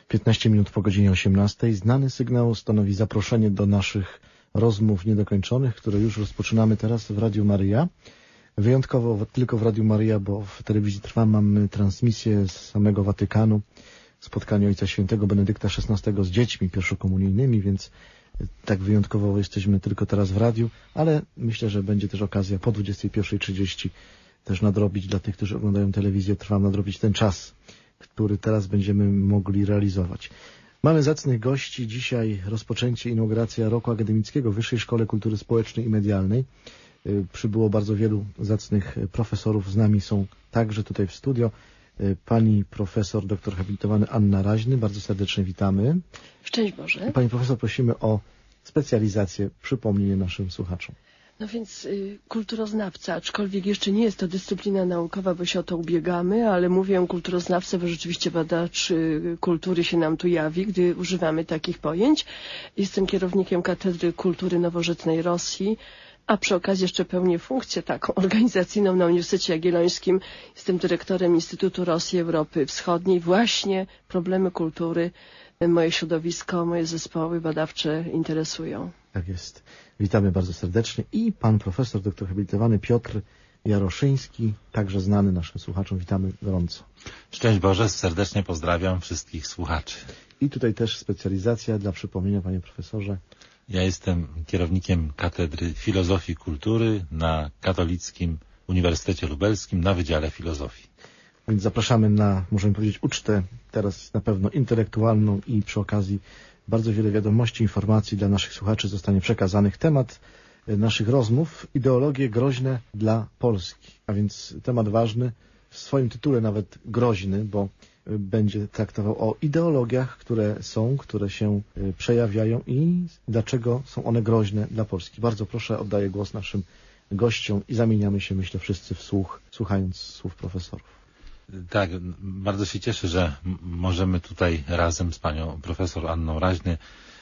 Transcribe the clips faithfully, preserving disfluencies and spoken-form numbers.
piętnaście minut po godzinie osiemnastej. Znany sygnał stanowi zaproszenie do naszych rozmów niedokończonych, które już rozpoczynamy teraz w Radiu Maryja. Wyjątkowo tylko w Radiu Maryja, bo w telewizji Trwam mamy transmisję z samego Watykanu, spotkanie Ojca Świętego Benedykta szesnastego z dziećmi pierwszokomunijnymi, więc tak wyjątkowo jesteśmy tylko teraz w radiu, ale myślę, że będzie też okazja po dwudziestej pierwszej trzydzieści też nadrobić dla tych, którzy oglądają telewizję Trwam, nadrobić ten czas, który teraz będziemy mogli realizować. Mamy zacnych gości. Dzisiaj rozpoczęcie, inauguracja roku akademickiego w Wyższej Szkole Kultury Społecznej i Medialnej. Przybyło bardzo wielu zacnych profesorów. Z nami są także tutaj w studio pani profesor, doktor habilitowany Anna Raźny. Bardzo serdecznie witamy. Szczęść Boże. Pani profesor, prosimy o specjalizację, przypomnienie naszym słuchaczom. No więc y, kulturoznawca, aczkolwiek jeszcze nie jest to dyscyplina naukowa, bo się o to ubiegamy, ale mówię kulturoznawca, bo rzeczywiście badacz y, kultury się nam tu jawi, gdy używamy takich pojęć. Jestem kierownikiem Katedry Kultury Nowożytnej Rosji, a przy okazji jeszcze pełnię funkcję taką organizacyjną na Uniwersytecie Jagiellońskim. Jestem dyrektorem Instytutu Rosji Europy Wschodniej. Właśnie problemy kultury moje środowisko, moje zespoły badawcze interesują. Tak jest. Witamy bardzo serdecznie. I pan profesor, doktor habilitowany Piotr Jaroszyński, także znany naszym słuchaczom. Witamy gorąco. Szczęść Boże, serdecznie pozdrawiam wszystkich słuchaczy. I tutaj też specjalizacja dla przypomnienia, panie profesorze. Ja jestem kierownikiem Katedry Filozofii i Kultury na Katolickim Uniwersytecie Lubelskim na Wydziale Filozofii. Więc zapraszamy na, możemy powiedzieć, ucztę teraz na pewno intelektualną i przy okazji bardzo wiele wiadomości, informacji dla naszych słuchaczy zostanie przekazanych. Temat naszych rozmów: ideologie groźne dla Polski. A więc temat ważny, w swoim tytule nawet groźny, bo będzie traktował o ideologiach, które są, które się przejawiają i dlaczego są one groźne dla Polski. Bardzo proszę, oddaję głos naszym gościom i zamieniamy się, myślę, wszyscy w słuch, słuchając słów profesorów. Tak, bardzo się cieszę, że możemy tutaj razem z panią profesor Anną Raźny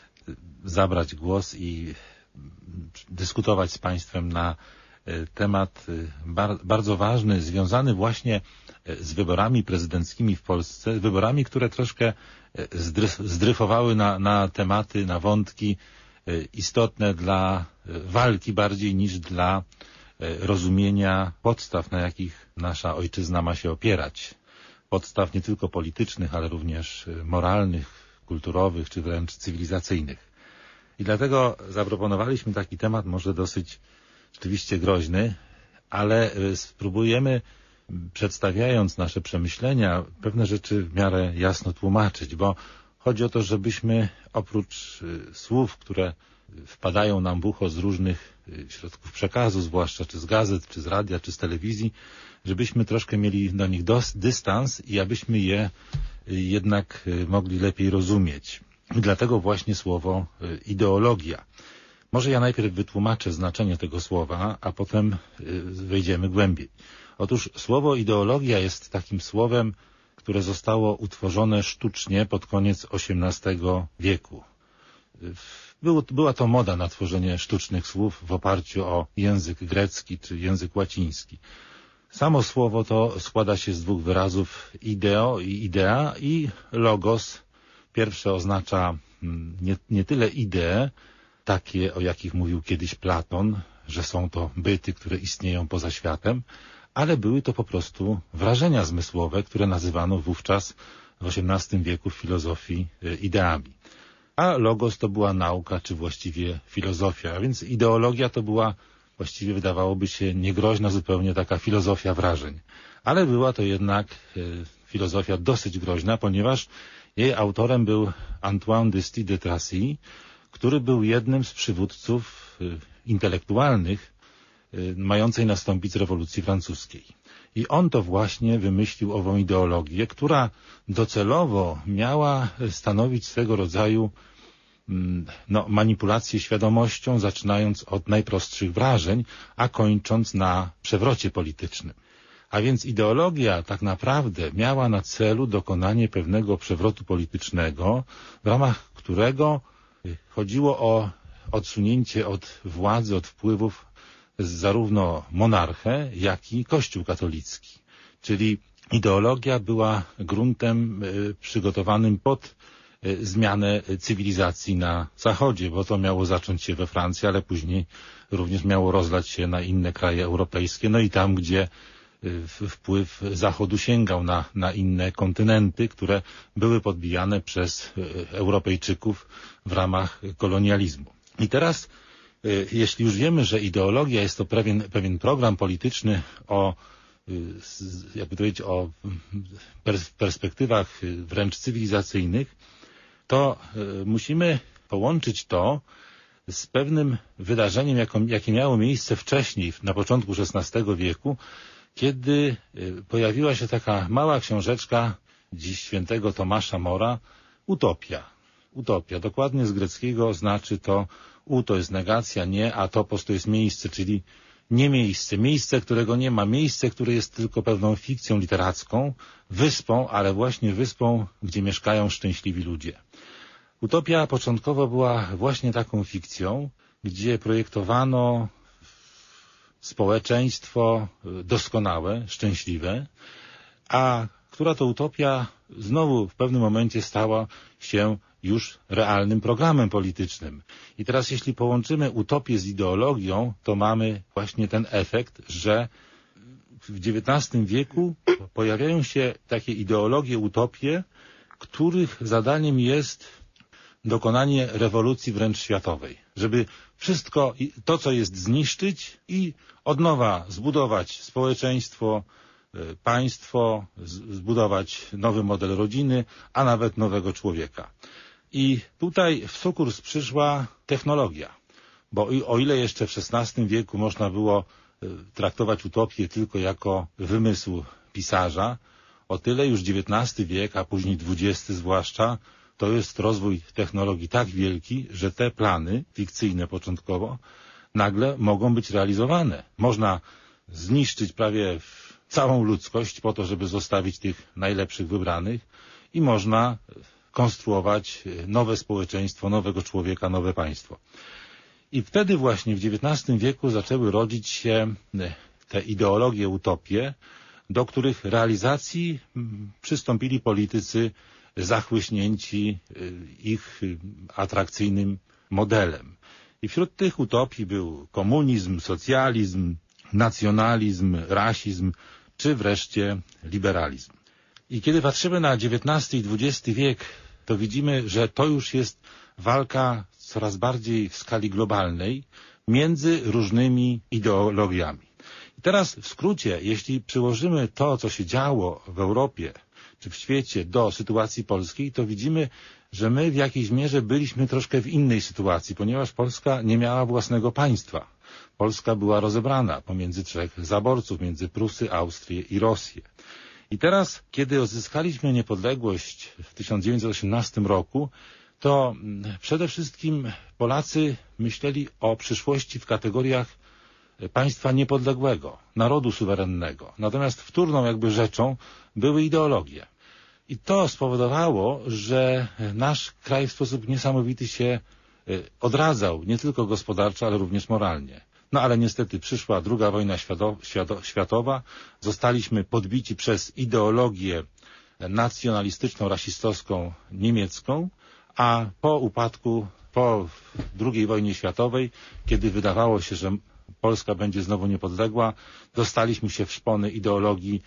zabrać głos i dyskutować z państwem na temat bardzo ważny, związany właśnie z wyborami prezydenckimi w Polsce, wyborami, które troszkę zdryfowały na, na tematy, na wątki istotne dla walki bardziej niż dla rozumienia podstaw, na jakich nasza ojczyzna ma się opierać. Podstaw nie tylko politycznych, ale również moralnych, kulturowych, czy wręcz cywilizacyjnych. I dlatego zaproponowaliśmy taki temat, może dosyć rzeczywiście groźny, ale spróbujemy, przedstawiając nasze przemyślenia, pewne rzeczy w miarę jasno tłumaczyć, bo chodzi o to, żebyśmy oprócz słów, które wpadają nam w ucho z różnych środków przekazu, zwłaszcza czy z gazet, czy z radia, czy z telewizji, żebyśmy troszkę mieli do nich dos, dystans i abyśmy je jednak mogli lepiej rozumieć. I dlatego właśnie słowo ideologia. Może ja najpierw wytłumaczę znaczenie tego słowa, a potem wejdziemy głębiej. Otóż słowo ideologia jest takim słowem, które zostało utworzone sztucznie pod koniec osiemnastego wieku. Było, była to moda na tworzenie sztucznych słów w oparciu o język grecki czy język łaciński. Samo słowo to składa się z dwóch wyrazów: ideo i idea, i logos. Pierwsze oznacza nie, nie tyle idee, takie, o jakich mówił kiedyś Platon, że są to byty, które istnieją poza światem, ale były to po prostu wrażenia zmysłowe, które nazywano wówczas w osiemnastym wieku w filozofii ideami. A logos to była nauka, czy właściwie filozofia, a więc ideologia to była właściwie, wydawałoby się, niegroźna zupełnie taka filozofia wrażeń. Ale była to jednak filozofia dosyć groźna, ponieważ jej autorem był Antoine de Saint-Exupéry, który był jednym z przywódców intelektualnych mającej nastąpić rewolucji francuskiej. I on to właśnie wymyślił ową ideologię, która docelowo miała stanowić swego rodzaju no, manipulację świadomością, zaczynając od najprostszych wrażeń, a kończąc na przewrocie politycznym. A więc ideologia tak naprawdę miała na celu dokonanie pewnego przewrotu politycznego, w ramach którego chodziło o odsunięcie od władzy, od wpływów zarówno monarchę, jak i Kościół katolicki. Czyli ideologia była gruntem przygotowanym pod zmianę cywilizacji na Zachodzie, bo to miało zacząć się we Francji, ale później również miało rozlać się na inne kraje europejskie, no i tam, gdzie wpływ Zachodu sięgał na, na inne kontynenty, które były podbijane przez Europejczyków w ramach kolonializmu. I teraz, jeśli już wiemy, że ideologia jest to pewien, pewien program polityczny o, jakby to powiedzieć, o perspektywach wręcz cywilizacyjnych, to musimy połączyć to z pewnym wydarzeniem, jakie miało miejsce wcześniej, na początku szesnastego wieku, kiedy pojawiła się taka mała książeczka dziś świętego Tomasza Mora, Utopia. Utopia, dokładnie z greckiego znaczy to u to jest negacja, nie, a topos to jest miejsce, czyli nie miejsce. Miejsce, którego nie ma. Miejsce, które jest tylko pewną fikcją literacką, wyspą, ale właśnie wyspą, gdzie mieszkają szczęśliwi ludzie. Utopia początkowo była właśnie taką fikcją, gdzie projektowano społeczeństwo doskonałe, szczęśliwe, a która to utopia znowu w pewnym momencie stała się już realnym programem politycznym. I teraz jeśli połączymy utopię z ideologią, to mamy właśnie ten efekt, że w dziewiętnastym wieku pojawiają się takie ideologie, utopie, których zadaniem jest dokonanie rewolucji wręcz światowej, żeby wszystko to, co jest, zniszczyć i od nowa zbudować społeczeństwo, państwo, zbudować nowy model rodziny, a nawet nowego człowieka. I tutaj w sukurs przyszła technologia, bo o ile jeszcze w szesnastym wieku można było traktować utopię tylko jako wymysł pisarza, o tyle już dziewiętnasty wiek, a później dwudziesty zwłaszcza, to jest rozwój technologii tak wielki, że te plany, fikcyjne początkowo, nagle mogą być realizowane. Można zniszczyć prawie całą ludzkość po to, żeby zostawić tych najlepszych wybranych i można konstruować nowe społeczeństwo, nowego człowieka, nowe państwo. I wtedy właśnie w dziewiętnastym wieku zaczęły rodzić się te ideologie, utopie, do których realizacji przystąpili politycy zachłyśnięci ich atrakcyjnym modelem. I wśród tych utopii był komunizm, socjalizm, nacjonalizm, rasizm, czy wreszcie liberalizm. I kiedy patrzymy na dziewiętnasty i dwudziesty wiek, to widzimy, że to już jest walka coraz bardziej w skali globalnej między różnymi ideologiami. I teraz w skrócie, jeśli przyłożymy to, co się działo w Europie czy w świecie do sytuacji polskiej, to widzimy, że my w jakiejś mierze byliśmy troszkę w innej sytuacji, ponieważ Polska nie miała własnego państwa. Polska była rozebrana pomiędzy trzech zaborców, między Prusy, Austrię i Rosję. I teraz, kiedy odzyskaliśmy niepodległość w tysiąc dziewięćset osiemnastym roku, to przede wszystkim Polacy myśleli o przyszłości w kategoriach państwa niepodległego, narodu suwerennego. Natomiast wtórną jakby rzeczą były ideologie. I to spowodowało, że nasz kraj w sposób niesamowity się odradzał, nie tylko gospodarczo, ale również moralnie. No ale niestety przyszła druga wojna światowa, zostaliśmy podbici przez ideologię nacjonalistyczną, rasistowską niemiecką, a po upadku, po drugiej wojnie światowej, kiedy wydawało się, że Polska będzie znowu niepodległa, dostaliśmy się w szpony ideologii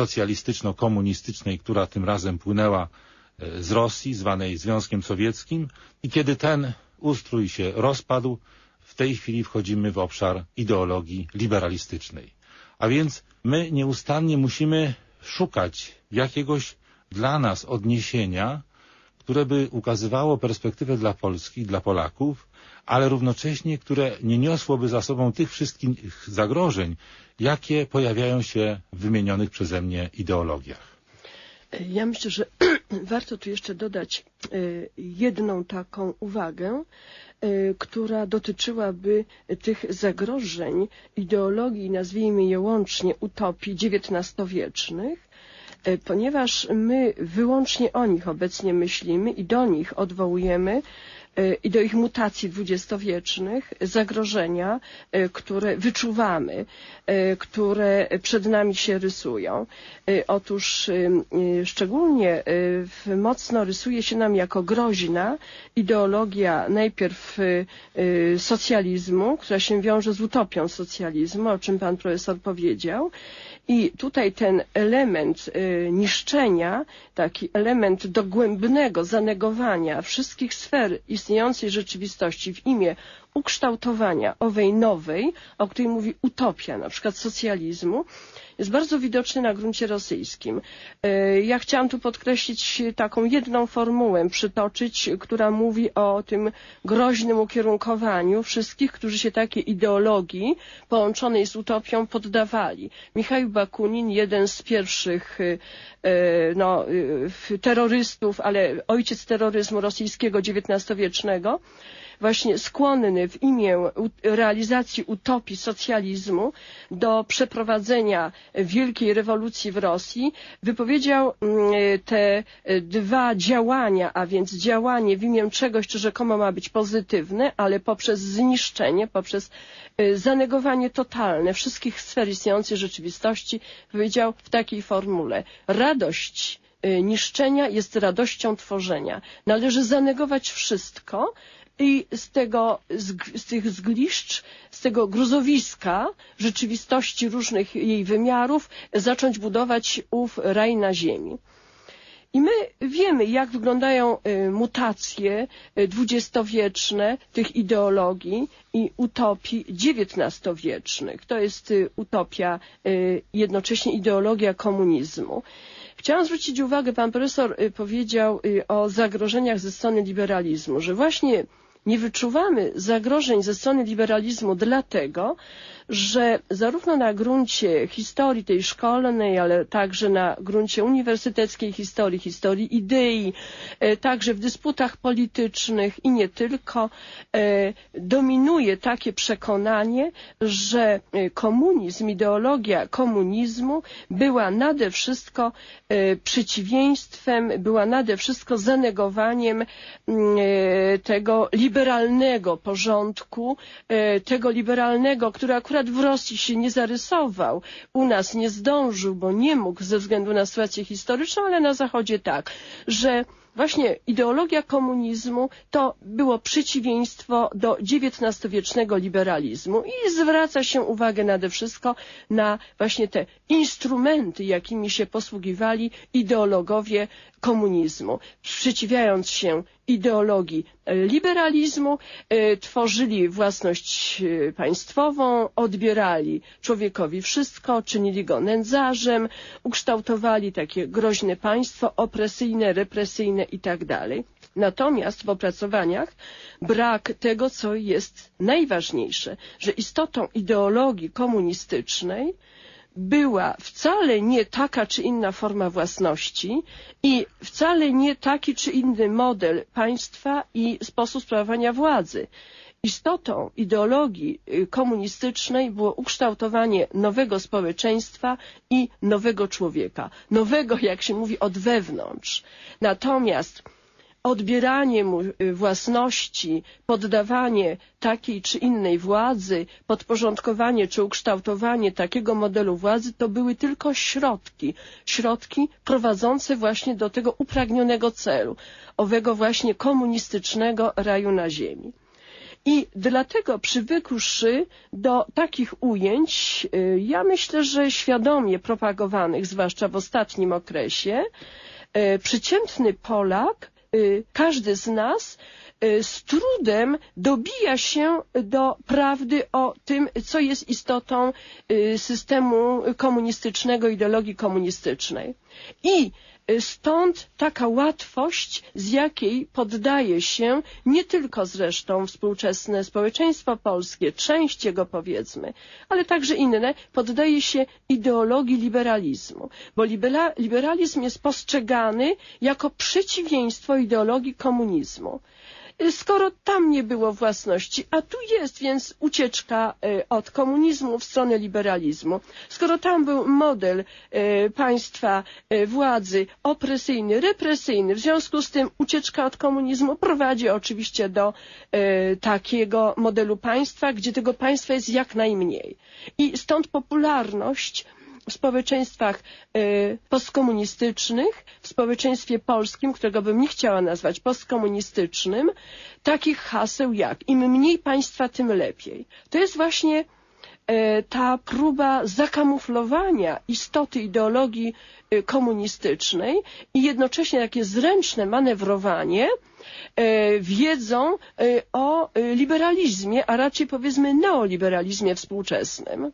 socjalistyczno-komunistycznej, która tym razem płynęła z Rosji, zwanej Związkiem Sowieckim, i kiedy ten ustrój się rozpadł, w tej chwili wchodzimy w obszar ideologii liberalistycznej. A więc my nieustannie musimy szukać jakiegoś dla nas odniesienia, które by ukazywało perspektywę dla Polski, dla Polaków, ale równocześnie, które nie niosłoby za sobą tych wszystkich zagrożeń, jakie pojawiają się w wymienionych przeze mnie ideologiach. Ja myślę, że warto tu jeszcze dodać jedną taką uwagę, która dotyczyłaby tych zagrożeń ideologii, nazwijmy je łącznie utopii dziewiętnastowiecznych, ponieważ my wyłącznie o nich obecnie myślimy i do nich odwołujemy i do ich mutacji dwudziestowiecznych, zagrożenia, które wyczuwamy, które przed nami się rysują. Otóż szczególnie mocno rysuje się nam jako groźna ideologia najpierw socjalizmu, która się wiąże z utopią socjalizmu, o czym pan profesor powiedział. I tutaj ten element y, niszczenia, taki element dogłębnego zanegowania wszystkich sfer istniejącej rzeczywistości w imię ukształtowania owej nowej, o której mówi utopia, na przykład socjalizmu, jest bardzo widoczny na gruncie rosyjskim. Ja chciałam tu podkreślić taką jedną formułę, przytoczyć, która mówi o tym groźnym ukierunkowaniu wszystkich, którzy się takiej ideologii połączonej z utopią poddawali. Michał Bakunin, jeden z pierwszych no, terrorystów, ale ojciec terroryzmu rosyjskiego dziewiętnastowiecznego, właśnie skłonny w imię realizacji utopii socjalizmu do przeprowadzenia wielkiej rewolucji w Rosji, wypowiedział te dwa działania, a więc działanie w imię czegoś, co rzekomo ma być pozytywne, ale poprzez zniszczenie, poprzez zanegowanie totalne wszystkich sfer istniejącej rzeczywistości, powiedział w takiej formule: radość niszczenia jest radością tworzenia. Należy zanegować wszystko, i z tego, z, z tych zgliszcz, z tego gruzowiska rzeczywistości różnych jej wymiarów zacząć budować ów raj na ziemi. I my wiemy, jak wyglądają mutacje dwudziestowieczne tych ideologii i utopii dziewiętnastowiecznych. To jest utopia, jednocześnie ideologia komunizmu. Chciałam zwrócić uwagę, pan profesor powiedział o zagrożeniach ze strony liberalizmu, że właśnie nie wyczuwamy zagrożeń ze strony liberalizmu dlatego, że zarówno na gruncie historii tej szkolnej, ale także na gruncie uniwersyteckiej historii, historii idei, także w dysputach politycznych i nie tylko, dominuje takie przekonanie, że komunizm, ideologia komunizmu była nade wszystko przeciwieństwem, była nade wszystko zanegowaniem tego liberalnego porządku, tego liberalnego, który akurat w Rosji się nie zarysował, u nas nie zdążył, bo nie mógł ze względu na sytuację historyczną, ale na Zachodzie tak, że właśnie ideologia komunizmu to było przeciwieństwo do dziewiętnastowiecznego liberalizmu i zwraca się uwagę nade wszystko na właśnie te instrumenty, jakimi się posługiwali ideologowie komunizmu. Sprzeciwiając się ideologii liberalizmu, tworzyli własność państwową, odbierali człowiekowi wszystko, czynili go nędzarzem, ukształtowali takie groźne państwo, opresyjne, represyjne i tak dalej. Natomiast w opracowaniach brak tego, co jest najważniejsze, że istotą ideologii komunistycznej była wcale nie taka czy inna forma własności i wcale nie taki czy inny model państwa i sposób sprawowania władzy. Istotą ideologii komunistycznej było ukształtowanie nowego społeczeństwa i nowego człowieka. Nowego, jak się mówi, od wewnątrz. Natomiast odbieranie mu własności, poddawanie takiej czy innej władzy, podporządkowanie czy ukształtowanie takiego modelu władzy to były tylko środki, środki prowadzące właśnie do tego upragnionego celu, owego właśnie komunistycznego raju na ziemi. I dlatego przywykłszy do takich ujęć, ja myślę, że świadomie propagowanych, zwłaszcza w ostatnim okresie, przeciętny Polak, każdy z nas z trudem dobija się do prawdy o tym, co jest istotą systemu komunistycznego, ideologii komunistycznej. I stąd taka łatwość, z jakiej poddaje się nie tylko zresztą współczesne społeczeństwo polskie, część jego powiedzmy, ale także inne, poddaje się ideologii liberalizmu, bo liberalizm jest postrzegany jako przeciwieństwo ideologii komunizmu. skoro tam nie było własności, a tu jest, więc ucieczka od komunizmu w stronę liberalizmu. Skoro tam był model państwa, władzy opresyjny, represyjny, w związku z tym ucieczka od komunizmu prowadzi oczywiście do takiego modelu państwa, gdzie tego państwa jest jak najmniej. I stąd popularność w społeczeństwach y, postkomunistycznych, w społeczeństwie polskim, którego bym nie chciała nazwać postkomunistycznym, takich haseł jak im mniej państwa, tym lepiej. To jest właśnie y, ta próba zakamuflowania istoty ideologii y, komunistycznej i jednocześnie takie zręczne manewrowanie y, wiedzą y, o y, liberalizmie, a raczej powiedzmy neoliberalizmie współczesnym.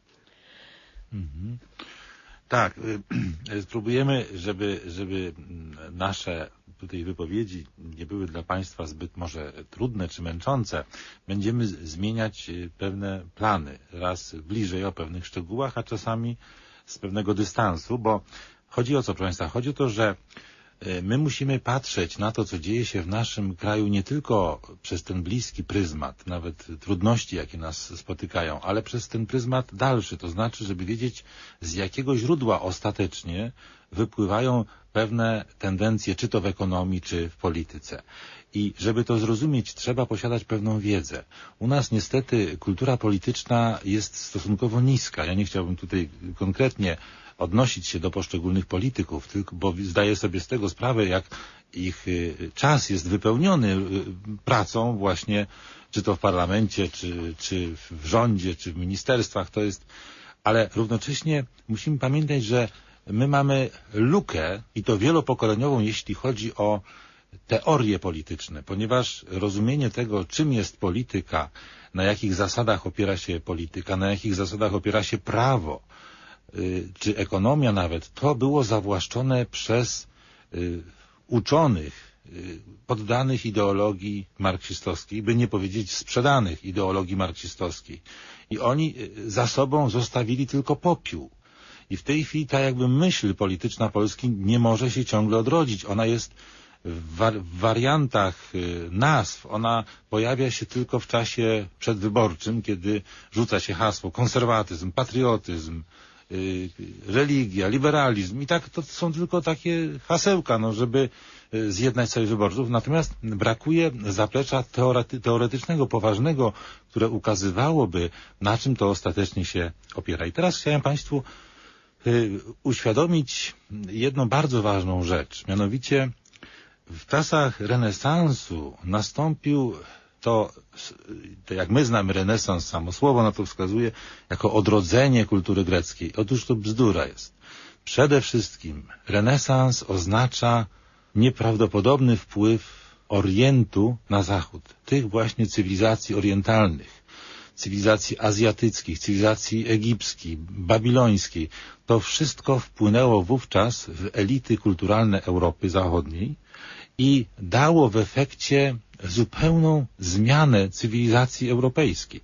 Mhm. Tak, spróbujemy, żeby, żeby nasze tutaj wypowiedzi nie były dla Państwa zbyt może trudne czy męczące. Będziemy zmieniać pewne plany, raz bliżej o pewnych szczegółach, a czasami z pewnego dystansu, bo chodzi o co, proszę Państwa? Chodzi o to, że my musimy patrzeć na to, co dzieje się w naszym kraju nie tylko przez ten bliski pryzmat, nawet trudności, jakie nas spotykają, ale przez ten pryzmat dalszy, to znaczy, żeby wiedzieć, z jakiego źródła ostatecznie wypływają pewne tendencje, czy to w ekonomii, czy w polityce. I żeby to zrozumieć, trzeba posiadać pewną wiedzę. U nas niestety kultura polityczna jest stosunkowo niska. Ja nie chciałbym tutaj konkretnie odnosić się do poszczególnych polityków, tylko, bo zdaję sobie z tego sprawę, jak ich czas jest wypełniony pracą właśnie, czy to w parlamencie, czy, czy w rządzie, czy w ministerstwach, to jest, ale równocześnie musimy pamiętać, że my mamy lukę i to wielopokoleniową, jeśli chodzi o teorie polityczne, ponieważ rozumienie tego, czym jest polityka, na jakich zasadach opiera się polityka, na jakich zasadach opiera się prawo, czy ekonomia nawet, to było zawłaszczone przez y, uczonych y, poddanych ideologii marksistowskiej, by nie powiedzieć sprzedanych ideologii marksistowskiej. I oni y, za sobą zostawili tylko popiół. I w tej chwili ta jakby myśl polityczna Polski nie może się ciągle odrodzić. Ona jest w, war w wariantach y, nazw, ona pojawia się tylko w czasie przedwyborczym, kiedy rzuca się hasło konserwatyzm, patriotyzm, religia, liberalizm i tak to są tylko takie hasełka, no, żeby zjednać sobie wyborców. Natomiast brakuje zaplecza teorety, teoretycznego, poważnego, które ukazywałoby, na czym to ostatecznie się opiera. I teraz chciałem Państwu y, uświadomić jedną bardzo ważną rzecz. Mianowicie w czasach renesansu nastąpił to, to jak my znamy renesans, samo słowo na to wskazuje, jako odrodzenie kultury greckiej. Otóż to bzdura jest. Przede wszystkim renesans oznacza nieprawdopodobny wpływ Orientu na Zachód. Tych właśnie cywilizacji orientalnych, cywilizacji azjatyckich, cywilizacji egipskiej, babilońskiej. To wszystko wpłynęło wówczas w elity kulturalne Europy Zachodniej i dało w efekcie zupełną zmianę cywilizacji europejskiej.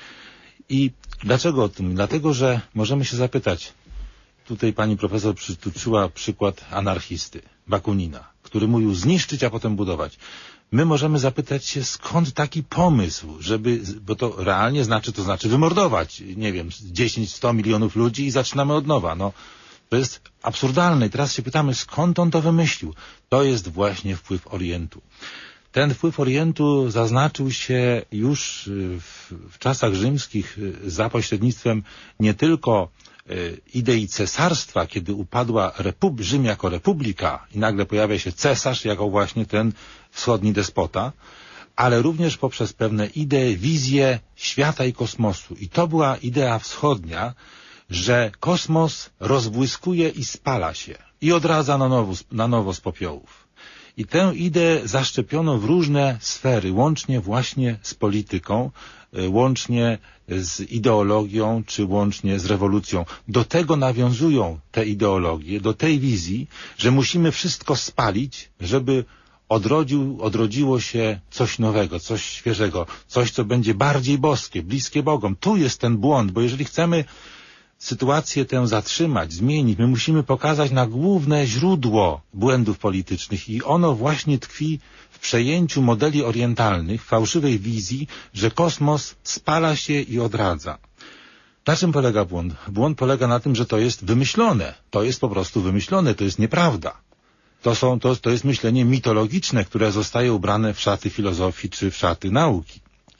I dlaczego o tym? Dlatego, że możemy się zapytać, tutaj pani profesor przytoczyła przykład anarchisty, Bakunina, który mówił zniszczyć, a potem budować. My możemy zapytać się, skąd taki pomysł, żeby, bo to realnie znaczy, to znaczy wymordować, nie wiem, dziesięć sto milionów ludzi i zaczynamy od nowa. No, to jest absurdalne. I teraz się pytamy, skąd on to wymyślił? To jest właśnie wpływ Orientu. Ten wpływ Orientu zaznaczył się już w, w czasach rzymskich za pośrednictwem nie tylko idei cesarstwa, kiedy upadła Repub Rzym jako republika i nagle pojawia się cesarz jako właśnie ten wschodni despota, ale również poprzez pewne idee, wizje świata i kosmosu. I to była idea wschodnia, że kosmos rozbłyskuje i spala się i odradza na nowo, na nowo z popiołów. I tę ideę zaszczepiono w różne sfery, łącznie właśnie z polityką, łącznie z ideologią, czy łącznie z rewolucją. Do tego nawiązują te ideologie, do tej wizji, że musimy wszystko spalić, żeby odrodził, odrodziło się coś nowego, coś świeżego, coś, co będzie bardziej boskie, bliskie Bogom. Tu jest ten błąd, bo jeżeli chcemy sytuację tę zatrzymać, zmienić. My musimy pokazać na główne źródło błędów politycznych i ono właśnie tkwi w przejęciu modeli orientalnych, fałszywej wizji, że kosmos spala się i odradza. Na czym polega błąd? Błąd polega na tym, że to jest wymyślone. To jest po prostu wymyślone, to jest nieprawda. To, są, to, to jest myślenie mitologiczne, które zostaje ubrane w szaty filozofii czy w szaty nauki.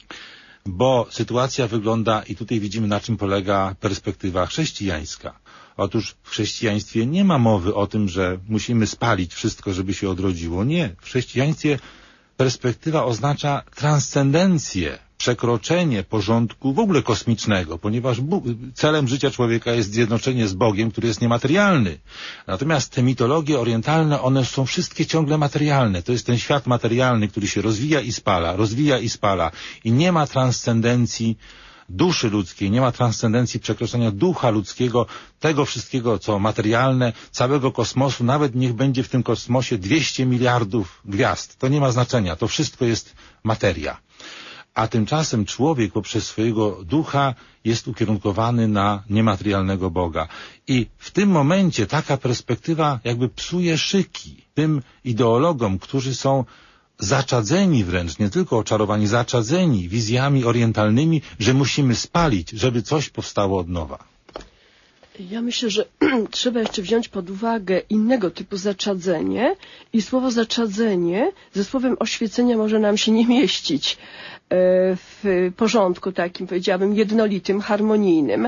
Bo sytuacja wygląda, i tutaj widzimy, na czym polega perspektywa chrześcijańska. Otóż w chrześcijaństwie nie ma mowy o tym, że musimy spalić wszystko, żeby się odrodziło. Nie. W chrześcijaństwie perspektywa oznacza transcendencję, przekroczenie porządku w ogóle kosmicznego, ponieważ Bóg, celem życia człowieka jest zjednoczenie z Bogiem, który jest niematerialny. Natomiast te mitologie orientalne, one są wszystkie ciągle materialne. To jest ten świat materialny, który się rozwija i spala, rozwija i spala. I nie ma transcendencji duszy ludzkiej, nie ma transcendencji przekroczenia ducha ludzkiego, tego wszystkiego, co materialne, całego kosmosu, nawet niech będzie w tym kosmosie dwieście miliardów gwiazd. To nie ma znaczenia, to wszystko jest materia. A tymczasem człowiek poprzez swojego ducha jest ukierunkowany na niematerialnego Boga. I w tym momencie taka perspektywa jakby psuje szyki tym ideologom, którzy są zaczadzeni wręcz, nie tylko oczarowani, zaczadzeni wizjami orientalnymi, że musimy spalić, żeby coś powstało od nowa. Ja myślę, że trzeba jeszcze wziąć pod uwagę innego typu zaczadzenie i słowo zaczadzenie ze słowem oświecenia może nam się nie mieścić w porządku takim, powiedziałabym, jednolitym, harmonijnym,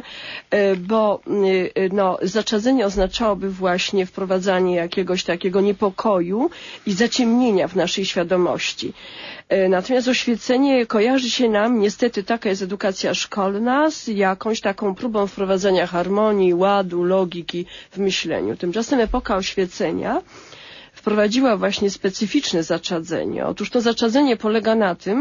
bo no, zaczadzenie oznaczałoby właśnie wprowadzanie jakiegoś takiego niepokoju i zaciemnienia w naszej świadomości. Natomiast oświecenie kojarzy się nam, niestety taka jest edukacja szkolna, z jakąś taką próbą wprowadzenia harmonii, ładu, logiki w myśleniu. Tymczasem epoka oświecenia wprowadziła właśnie specyficzne zaczadzenie. Otóż to zaczadzenie polega na tym,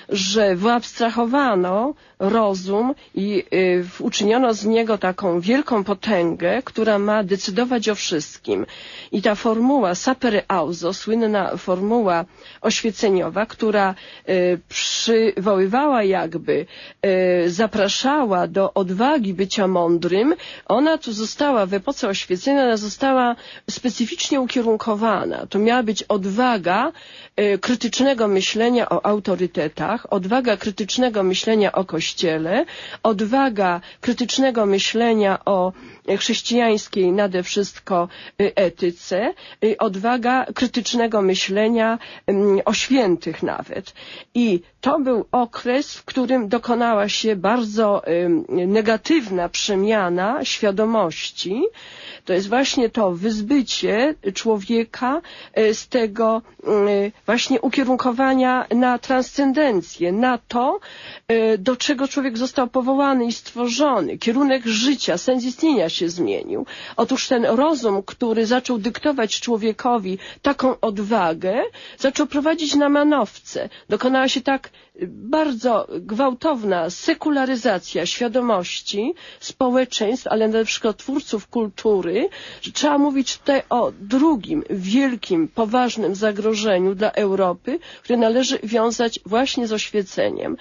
że wyabstrahowano rozum i y, uczyniono z niego taką wielką potęgę, która ma decydować o wszystkim. I ta formuła sapere auso, słynna formuła oświeceniowa, która y, przywoływała jakby, y, zapraszała do odwagi bycia mądrym, ona tu została w epoce oświecenia, ona została specyficznie ukierunkowana. To miała być odwaga y, krytycznego myślenia o autorytetach, odwaga krytycznego myślenia o Kościele, odwaga krytycznego myślenia o chrześcijańskiej nade wszystko y, etyce, y, odwaga krytycznego myślenia y, o świętych nawet. I to był okres, w którym dokonała się bardzo y, negatywna przemiana świadomości. To jest właśnie to wyzbycie człowieka z tego właśnie ukierunkowania na transcendencję, na to, do czego człowiek został powołany i stworzony. Kierunek życia, sens istnienia się zmienił. Otóż ten rozum, który zaczął dyktować człowiekowi taką odwagę, zaczął prowadzić na manowce. Dokonała się tak bardzo gwałtowna sekularyzacja świadomości społeczeństw, ale na przykład twórców kultury, że trzeba mówić tutaj o drugim wielkim, poważnym zagrożeniu dla Europy, które należy wiązać właśnie z oświeceniem.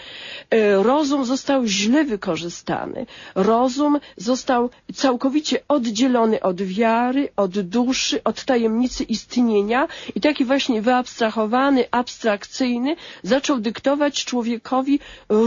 Rozum został źle wykorzystany. Rozum został całkowicie oddzielony od wiary, od duszy, od tajemnicy istnienia i taki właśnie wyabstrahowany, abstrakcyjny zaczął dyktować człowiekowi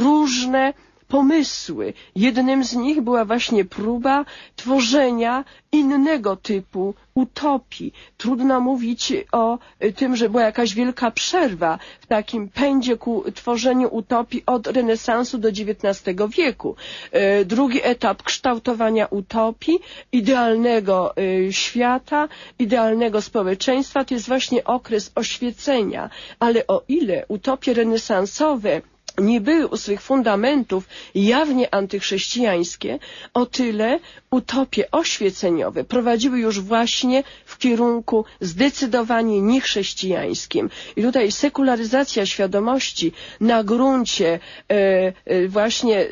różne pomysły. Jednym z nich była właśnie próba tworzenia innego typu utopii. Trudno mówić o tym, że była jakaś wielka przerwa w takim pędzie ku tworzeniu utopii od renesansu do dziewiętnastego wieku. Drugi etap kształtowania utopii, idealnego świata, idealnego społeczeństwa, to jest właśnie okres oświecenia. Ale o ile utopie renesansowe nie były u swych fundamentów jawnie antychrześcijańskie, o tyle utopie oświeceniowe prowadziły już właśnie w kierunku zdecydowanie niechrześcijańskim. I tutaj sekularyzacja świadomości na gruncie e, e, właśnie e,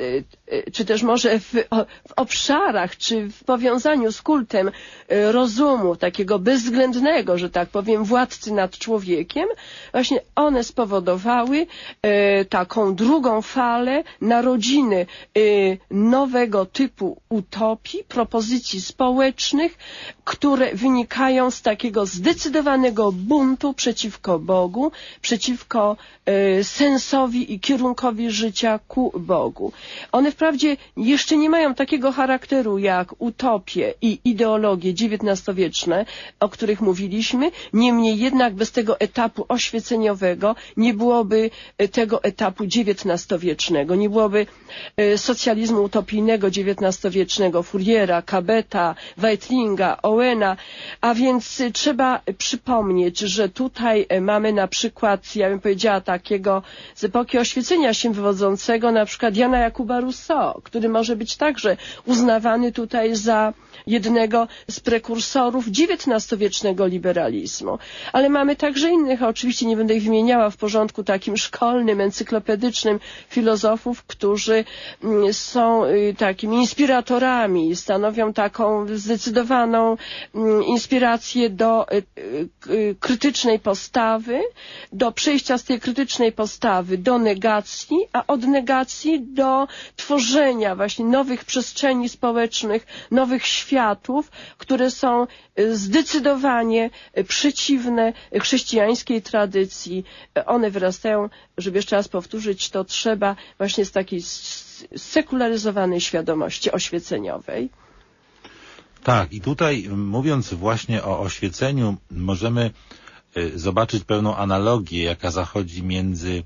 czy też może w, w obszarach, czy w powiązaniu z kultem rozumu, takiego bezwzględnego, że tak powiem, władcy nad człowiekiem, właśnie one spowodowały taką drugą falę narodziny nowego typu utopii, propozycji społecznych, które wynikają z takiego zdecydowanego buntu przeciwko Bogu, przeciwko e, sensowi i kierunkowi życia ku Bogu. One wprawdzie jeszcze nie mają takiego charakteru jak utopie i ideologie dziewiętnastowieczne, o których mówiliśmy, niemniej jednak bez tego etapu oświeceniowego nie byłoby tego etapu dziewiętnastowiecznego, nie byłoby e, socjalizmu utopijnego dziewiętnastowiecznego, Fouriera, Cabeta, Weitlinga, Owena, a więc trzeba przypomnieć, że tutaj mamy na przykład, ja bym powiedziała, takiego z epoki oświecenia się wywodzącego, na przykład Jana Jakuba Rousseau, który może być także uznawany tutaj za jednego z prekursorów dziewiętnastowiecznego liberalizmu. Ale mamy także innych, oczywiście nie będę ich wymieniała w porządku takim szkolnym, encyklopedycznym, filozofów, którzy są takimi inspiratorami, stanowią taką zdecydowaną inspirację do krytycznej postawy, do przejścia z tej krytycznej postawy do negacji, a od negacji do tworzenia właśnie nowych przestrzeni społecznych, nowych światów, które są zdecydowanie przeciwne chrześcijańskiej tradycji. One wyrastają, żeby jeszcze raz powtórzyć, to trzeba właśnie z takiej sekularyzowanej świadomości oświeceniowej. Tak, i tutaj mówiąc właśnie o oświeceniu, możemy zobaczyć pewną analogię, jaka zachodzi między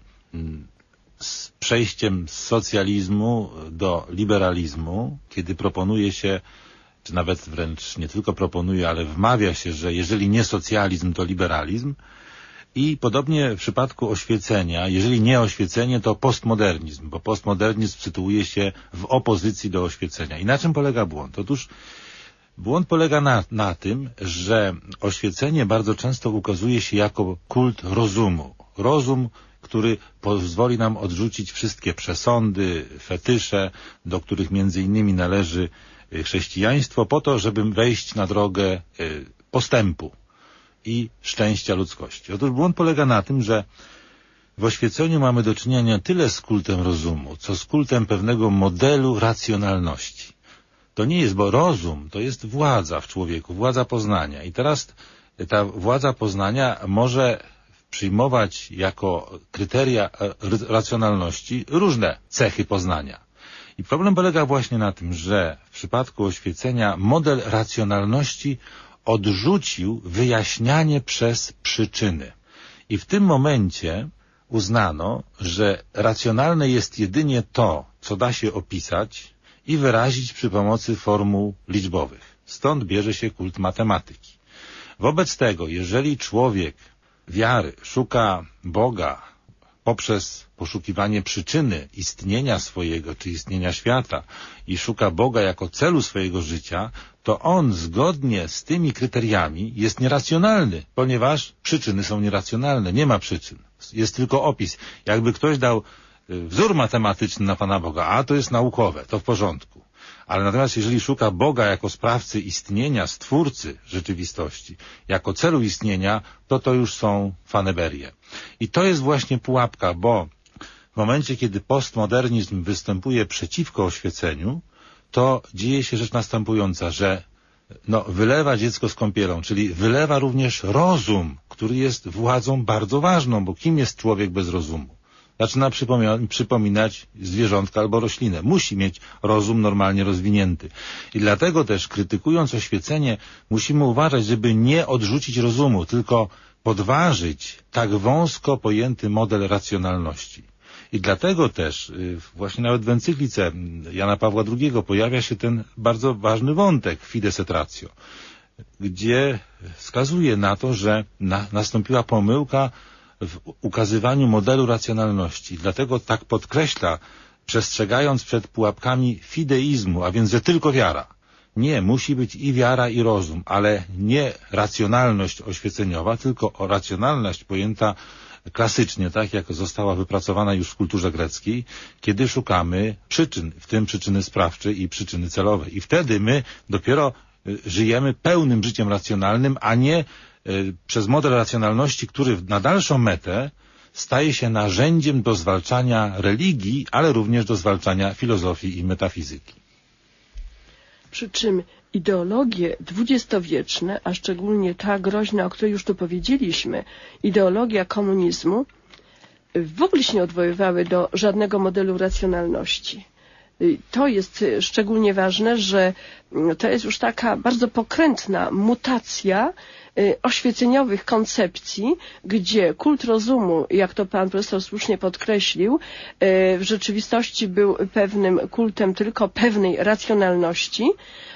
przejściem z socjalizmu do liberalizmu, kiedy proponuje się, czy nawet wręcz nie tylko proponuje, ale wmawia się, że jeżeli nie socjalizm, to liberalizm. I podobnie w przypadku oświecenia, jeżeli nie oświecenie, to postmodernizm, bo postmodernizm sytuuje się w opozycji do oświecenia. I na czym polega błąd? Otóż błąd polega na, na tym, że oświecenie bardzo często ukazuje się jako kult rozumu. Rozum, który pozwoli nam odrzucić wszystkie przesądy, fetysze, do których między innymi należy chrześcijaństwo, po to, żeby wejść na drogę postępu i szczęścia ludzkości. Otóż błąd polega na tym, że w oświeceniu mamy do czynienia nie tyle z kultem rozumu, co z kultem pewnego modelu racjonalności. To nie jest, bo rozum to jest władza w człowieku, władza poznania. I teraz ta władza poznania może przyjmować jako kryteria racjonalności różne cechy poznania. I problem polega właśnie na tym, że w przypadku oświecenia model racjonalności odrzucił wyjaśnianie przez przyczyny. I w tym momencie uznano, że racjonalne jest jedynie to, co da się opisać i wyrazić przy pomocy formuł liczbowych. Stąd bierze się kult matematyki. Wobec tego, jeżeli człowiek wiary szuka Boga poprzez poszukiwanie przyczyny istnienia swojego, czy istnienia świata i szuka Boga jako celu swojego życia, to on zgodnie z tymi kryteriami jest nieracjonalny, ponieważ przyczyny są nieracjonalne, nie ma przyczyn. Jest tylko opis. Jakby ktoś dał wzór matematyczny na Pana Boga, a to jest naukowe, to w porządku. Ale natomiast jeżeli szuka Boga jako sprawcy istnienia, stwórcy rzeczywistości, jako celu istnienia, to to już są fanaberie. I to jest właśnie pułapka, bo w momencie, kiedy postmodernizm występuje przeciwko oświeceniu, to dzieje się rzecz następująca, że no, wylewa dziecko z kąpielą, czyli wylewa również rozum, który jest władzą bardzo ważną, bo kim jest człowiek bez rozumu? Zaczyna przypomina, przypominać zwierzątka albo roślinę. Musi mieć rozum normalnie rozwinięty. I dlatego też, krytykując oświecenie, musimy uważać, żeby nie odrzucić rozumu, tylko podważyć tak wąsko pojęty model racjonalności. I dlatego też właśnie nawet w encyklice Jana Pawła drugiego pojawia się ten bardzo ważny wątek Fides et Ratio, gdzie wskazuje na to, że na, nastąpiła pomyłka w ukazywaniu modelu racjonalności. Dlatego tak podkreśla, przestrzegając przed pułapkami fideizmu, a więc, że tylko wiara. Nie, musi być i wiara, i rozum, ale nie racjonalność oświeceniowa, tylko racjonalność pojęta klasycznie, tak jak została wypracowana już w kulturze greckiej, kiedy szukamy przyczyn, w tym przyczyny sprawcze i przyczyny celowe. I wtedy my dopiero żyjemy pełnym życiem racjonalnym, a nie y, przez model racjonalności, który na dalszą metę staje się narzędziem do zwalczania religii, ale również do zwalczania filozofii i metafizyki. Przy czym ideologie dwudziestowieczne, a szczególnie ta groźna, o której już tu powiedzieliśmy, ideologia komunizmu, w ogóle się nie odwoływały do żadnego modelu racjonalności. To jest szczególnie ważne, że to jest już taka bardzo pokrętna mutacja oświeceniowych koncepcji, gdzie kult rozumu, jak to pan profesor słusznie podkreślił, w rzeczywistości był pewnym kultem tylko pewnej racjonalności,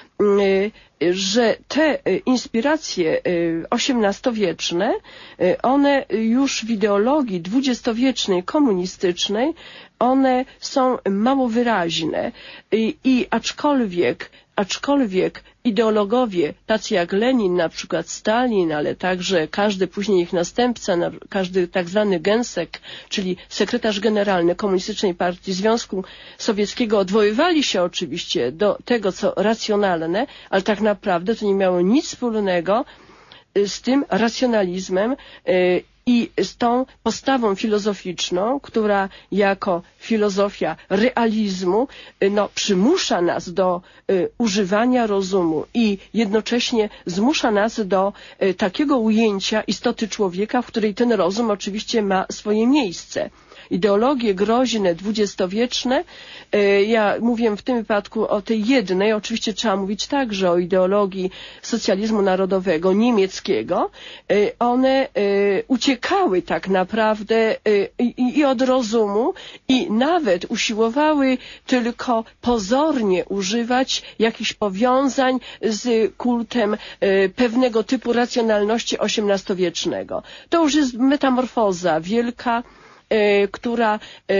że te inspiracje osiemnastowieczne, one już w ideologii dwudziestowiecznej, komunistycznej, one są mało wyraźne i, i aczkolwiek, aczkolwiek ideologowie, tacy jak Lenin, na przykład Stalin, ale także każdy później ich następca, każdy tak zwany gensek, czyli sekretarz generalny Komunistycznej Partii Związku Sowieckiego, odwoływali się oczywiście do tego, co racjonalne, ale tak naprawdę to nie miało nic wspólnego z tym racjonalizmem i z tą postawą filozoficzną, która jako filozofia realizmu no, przymusza nas do y, używania rozumu i jednocześnie zmusza nas do y, takiego ujęcia istoty człowieka, w której ten rozum oczywiście ma swoje miejsce. Ideologie groźne, dwudziestowieczne, ja mówię w tym wypadku o tej jednej, oczywiście trzeba mówić także o ideologii socjalizmu narodowego, niemieckiego, one uciekały tak naprawdę i, i od rozumu i nawet usiłowały tylko pozornie używać jakichś powiązań z kultem pewnego typu racjonalności osiemnastowiecznego. To już jest metamorfoza wielka, która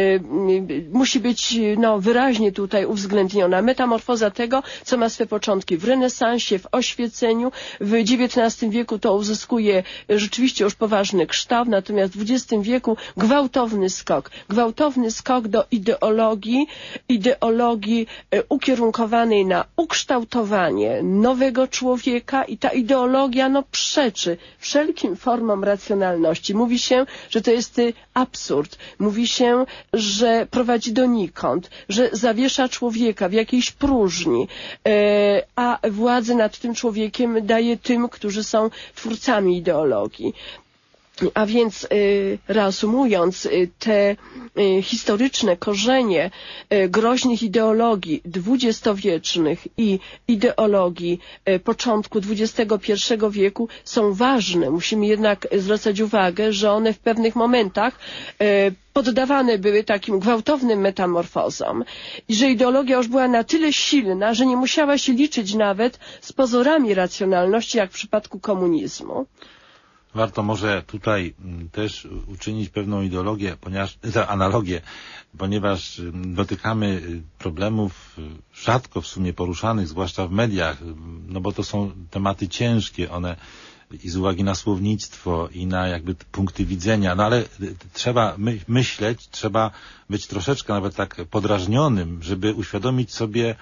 musi być no, wyraźnie tutaj uwzględniona. Metamorfoza tego, co ma swe początki w renesansie, w oświeceniu. W dziewiętnastym wieku to uzyskuje rzeczywiście już poważny kształt, natomiast w dwudziestym wieku gwałtowny skok. Gwałtowny skok do ideologii, ideologii ukierunkowanej na ukształtowanie nowego człowieka i ta ideologia no, przeczy wszelkim formom racjonalności. Mówi się, że to jest absurd. Mówi się, że prowadzi donikąd, że zawiesza człowieka w jakiejś próżni, a władzę nad tym człowiekiem daje tym, którzy są twórcami ideologii. A więc reasumując, te historyczne korzenie groźnych ideologii dwudziestowiecznych i ideologii początku dwudziestego pierwszego wieku są ważne. Musimy jednak zwracać uwagę, że one w pewnych momentach poddawane były takim gwałtownym metamorfozom i że ideologia już była na tyle silna, że nie musiała się liczyć nawet z pozorami racjonalności, jak w przypadku komunizmu. Warto może tutaj też uczynić pewną ideologię, ponieważ, analogię, ponieważ dotykamy problemów rzadko w sumie poruszanych, zwłaszcza w mediach, no bo to są tematy ciężkie, one i z uwagi na słownictwo i na jakby punkty widzenia, no ale trzeba my, myśleć, trzeba być troszeczkę nawet tak podrażnionym, żeby uświadomić sobie,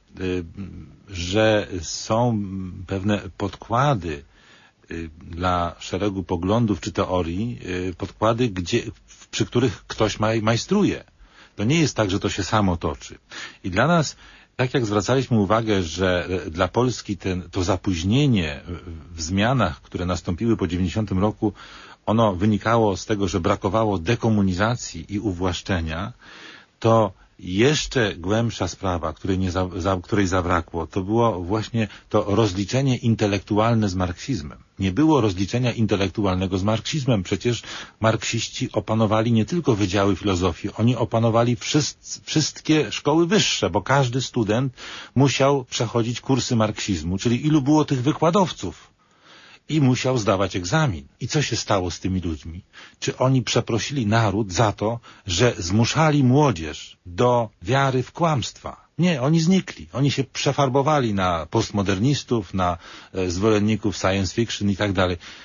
że są pewne podkłady dla szeregu poglądów czy teorii, podkłady, gdzie, przy których ktoś maj, majstruje. To nie jest tak, że to się samo toczy. I dla nas, tak jak zwracaliśmy uwagę, że dla Polski ten, to zapóźnienie w zmianach, które nastąpiły po dziewięćdziesiątym roku, ono wynikało z tego, że brakowało dekomunizacji i uwłaszczenia, to jeszcze głębsza sprawa, której, nie za, za, której zabrakło, to było właśnie to rozliczenie intelektualne z marksizmem. Nie było rozliczenia intelektualnego z marksizmem. Przecież marksiści opanowali nie tylko wydziały filozofii, oni opanowali wszyscy, wszystkie szkoły wyższe, bo każdy student musiał przechodzić kursy marksizmu, czyli ilu było tych wykładowców. I musiał zdawać egzamin. I co się stało z tymi ludźmi? Czy oni przeprosili naród za to, że zmuszali młodzież do wiary w kłamstwa? Nie, oni znikli. Oni się przefarbowali na postmodernistów, na e, zwolenników science fiction i tak dalej.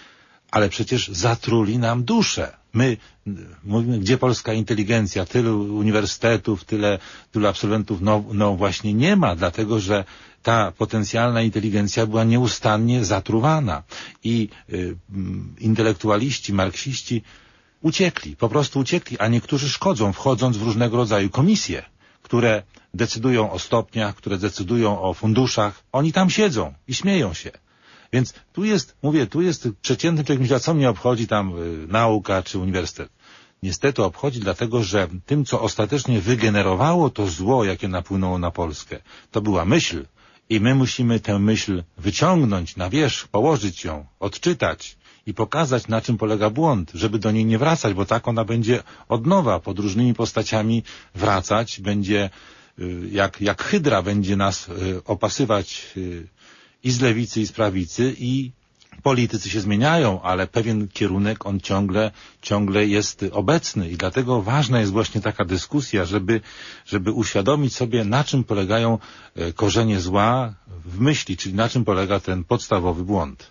ale przecież zatruli nam duszę. My mówimy, gdzie polska inteligencja, tylu uniwersytetów, tyle, tylu absolwentów, no, no właśnie nie ma, dlatego że ta potencjalna inteligencja była nieustannie zatruwana i y, intelektualiści, marksiści uciekli, po prostu uciekli, a niektórzy szkodzą, wchodząc w różnego rodzaju komisje, które decydują o stopniach, które decydują o funduszach. Oni tam siedzą i śmieją się. Więc tu jest, mówię, tu jest przeciętny człowiek myśli, a co mnie obchodzi tam y, nauka czy uniwersytet. Niestety obchodzi dlatego, że tym, co ostatecznie wygenerowało to zło, jakie napłynęło na Polskę, to była myśl. I my musimy tę myśl wyciągnąć na wierzch, położyć ją, odczytać i pokazać, na czym polega błąd, żeby do niej nie wracać, bo tak ona będzie od nowa, pod różnymi postaciami wracać, będzie y, jak, jak hydra będzie nas y, opasywać y, i z lewicy, i z prawicy, i politycy się zmieniają, ale pewien kierunek on ciągle, ciągle jest obecny i dlatego ważna jest właśnie taka dyskusja, żeby, żeby uświadomić sobie, na czym polegają korzenie zła w myśli, czyli na czym polega ten podstawowy błąd.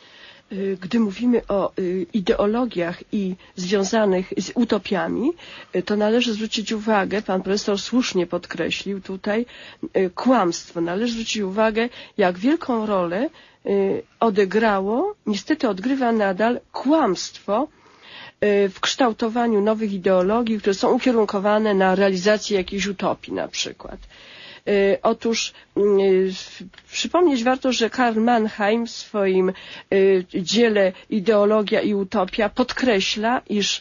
Gdy mówimy o ideologiach i związanych z utopiami, to należy zwrócić uwagę, pan profesor słusznie podkreślił tutaj, kłamstwo. Należy zwrócić uwagę, jak wielką rolę odegrało, niestety odgrywa nadal kłamstwo w kształtowaniu nowych ideologii, które są ukierunkowane na realizację jakiejś utopii na przykład. Otóż przypomnieć warto, że Karl Mannheim w swoim dziele Ideologia i utopia podkreśla, iż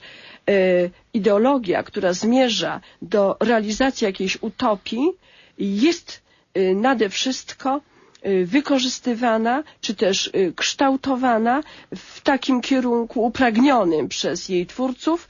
ideologia, która zmierza do realizacji jakiejś utopii, jest nade wszystko wykorzystywana, czy też kształtowana w takim kierunku upragnionym przez jej twórców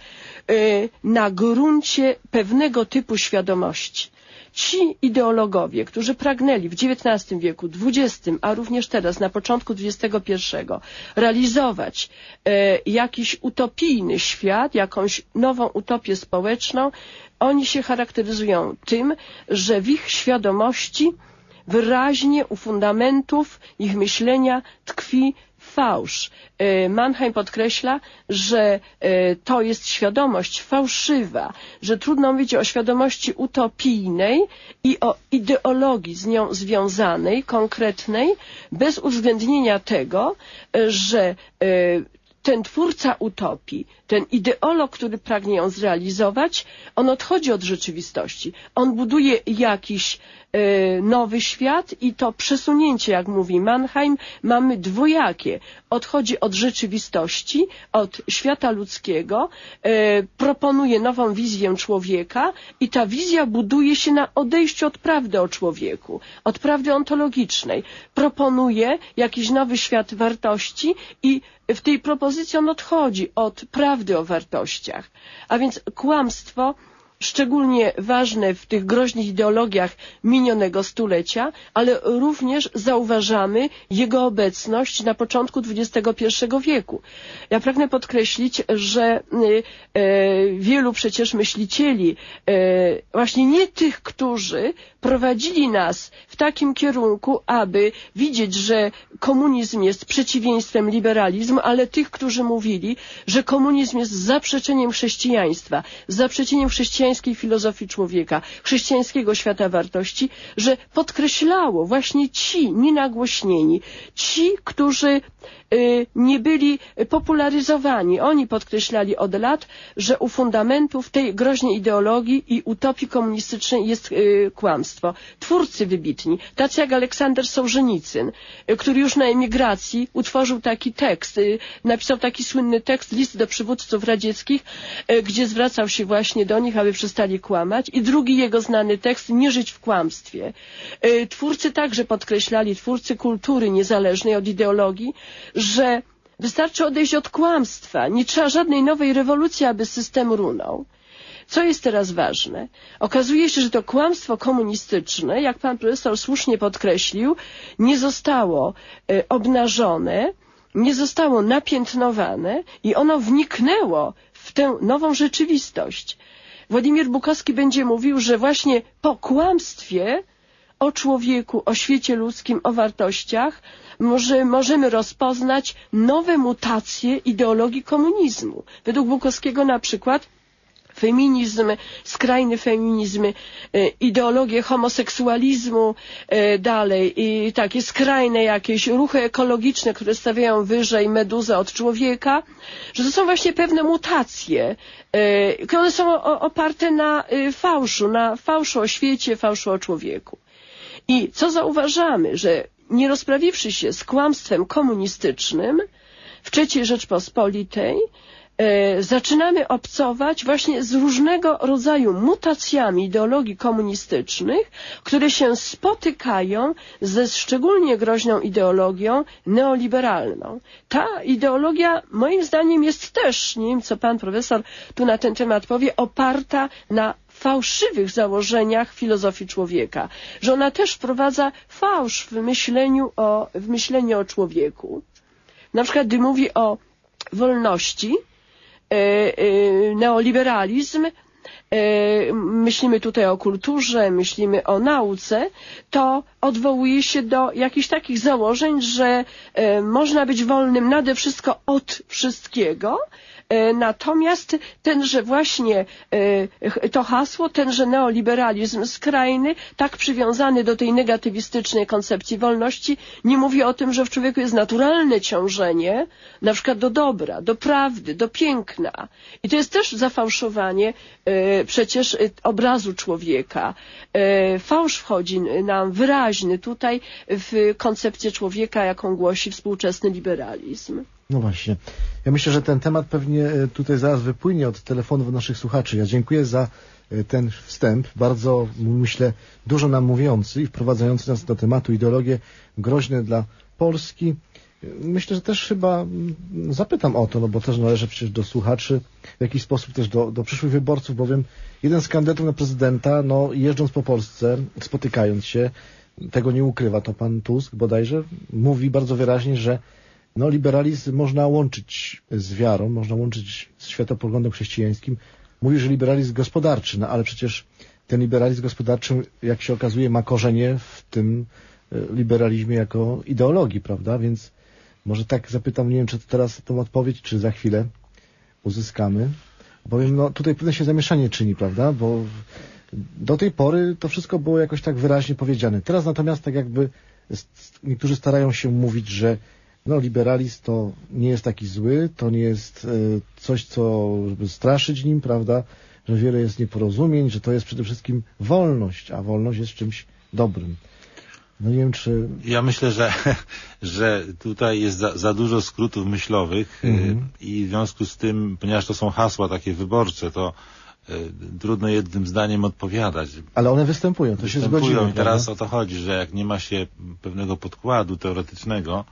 na gruncie pewnego typu świadomości. Ci ideologowie, którzy pragnęli w dziewiętnastym wieku, dwudziestym, a również teraz, na początku dwudziestego pierwszego, realizować e, jakiś utopijny świat, jakąś nową utopię społeczną, oni się charakteryzują tym, że w ich świadomości wyraźnie u fundamentów ich myślenia tkwi fałsz. Mannheim podkreśla, że to jest świadomość fałszywa, że trudno mówić o świadomości utopijnej i o ideologii z nią związanej, konkretnej, bez uwzględnienia tego, że ten twórca utopii, ten ideolog, który pragnie ją zrealizować, on odchodzi od rzeczywistości. On buduje jakiś e, nowy świat i to przesunięcie, jak mówi Mannheim, mamy dwojakie. Odchodzi od rzeczywistości, od świata ludzkiego, e, proponuje nową wizję człowieka i ta wizja buduje się na odejściu od prawdy o człowieku, od prawdy ontologicznej. Proponuje jakiś nowy świat wartości i w tej propozycji on odchodzi od prawdy o wartościach. A więc kłamstwo, szczególnie ważne w tych groźnych ideologiach minionego stulecia, ale również zauważamy jego obecność na początku dwudziestego pierwszego wieku. Ja pragnę podkreślić, że e, wielu przecież myślicieli, e, właśnie nie tych, którzy prowadzili nas w takim kierunku, aby widzieć, że komunizm jest przeciwieństwem liberalizmu, ale tych, którzy mówili, że komunizm jest zaprzeczeniem chrześcijaństwa, zaprzeczeniem chrześcijańskiej filozofii człowieka, chrześcijańskiego świata wartości, że podkreślało właśnie ci nienagłośnieni, ci, którzy y, nie byli popularyzowani. Oni podkreślali od lat, że u fundamentów tej groźnej ideologii i utopii komunistycznej jest y, kłamstwo. Twórcy wybitni, tacy jak Aleksander Sołżenicyn, y, który już na emigracji utworzył taki tekst, y, napisał taki słynny tekst, list do przywódców radzieckich, y, gdzie zwracał się właśnie do nich, aby przestali kłamać, i drugi jego znany tekst, nie żyć w kłamstwie. Y, twórcy także podkreślali, twórcy kultury niezależnej od ideologii, że wystarczy odejść od kłamstwa, nie trzeba żadnej nowej rewolucji, aby system runął. Co jest teraz ważne? Okazuje się, że to kłamstwo komunistyczne, jak pan profesor słusznie podkreślił, nie zostało y, obnażone, nie zostało napiętnowane i ono wniknęło w tę nową rzeczywistość. Władimir Bukowski będzie mówił, że właśnie po kłamstwie o człowieku, o świecie ludzkim, o wartościach, może, możemy rozpoznać nowe mutacje ideologii komunizmu. Według Bukowskiego na przykład feminizm, skrajny feminizm, ideologię homoseksualizmu, dalej i takie skrajne jakieś ruchy ekologiczne, które stawiają wyżej meduzę od człowieka, że to są właśnie pewne mutacje, które są oparte na fałszu, na fałszu o świecie, fałszu o człowieku. I co zauważamy, że nie rozprawiwszy się z kłamstwem komunistycznym w trzeciej Rzeczpospolitej, zaczynamy obcować właśnie z różnego rodzaju mutacjami ideologii komunistycznych, które się spotykają ze szczególnie groźną ideologią neoliberalną. Ta ideologia moim zdaniem jest też, nie wiem co pan profesor tu na ten temat powie, oparta na fałszywych założeniach filozofii człowieka, że ona też wprowadza fałsz w myśleniu o, w myśleniu o człowieku. Na przykład gdy mówi o wolności, neoliberalizm, myślimy tutaj o kulturze, myślimy o nauce, to odwołuje się do jakichś takich założeń, że można być wolnym nade wszystko od wszystkiego, natomiast tenże właśnie to hasło, tenże neoliberalizm skrajny, tak przywiązany do tej negatywistycznej koncepcji wolności, nie mówi o tym, że w człowieku jest naturalne ciążenie, na przykład do dobra, do prawdy, do piękna. I to jest też zafałszowanie przecież obrazu człowieka. Fałsz wchodzi nam wyraźny tutaj w koncepcję człowieka, jaką głosi współczesny liberalizm. No właśnie. Ja myślę, że ten temat pewnie tutaj zaraz wypłynie od telefonów naszych słuchaczy. Ja dziękuję za ten wstęp, bardzo, myślę, dużo nam mówiący i wprowadzający nas do tematu ideologie groźne dla Polski. Myślę, że też chyba zapytam o to, no bo też należy przecież do słuchaczy, w jakiś sposób też do, do przyszłych wyborców, bowiem jeden z kandydatów na prezydenta, no jeżdżąc po Polsce, spotykając się, tego nie ukrywa, to pan Tusk bodajże, mówi bardzo wyraźnie, że no, liberalizm można łączyć z wiarą, można łączyć z światopoglądem chrześcijańskim. Mówi, że liberalizm gospodarczy, no ale przecież ten liberalizm gospodarczy, jak się okazuje, ma korzenie w tym liberalizmie jako ideologii, prawda? Więc może tak zapytam, nie wiem, czy to teraz tą odpowiedź, czy za chwilę uzyskamy. Bowiem no, tutaj pewne się zamieszanie czyni, prawda? Bo do tej pory to wszystko było jakoś tak wyraźnie powiedziane. Teraz natomiast tak jakby niektórzy starają się mówić, że no, liberalizm to nie jest taki zły, to nie jest y, coś, co żeby straszyć nim, prawda, że wiele jest nieporozumień, że to jest przede wszystkim wolność, a wolność jest czymś dobrym. No nie wiem, czy... Ja myślę, że, że tutaj jest za, za dużo skrótów myślowych mm-hmm. y, i w związku z tym, ponieważ to są hasła takie wyborcze, to y, trudno jednym zdaniem odpowiadać. Ale one występują, to występują się zgodzimy. I teraz prawda? O to chodzi, że jak nie ma się pewnego podkładu teoretycznego,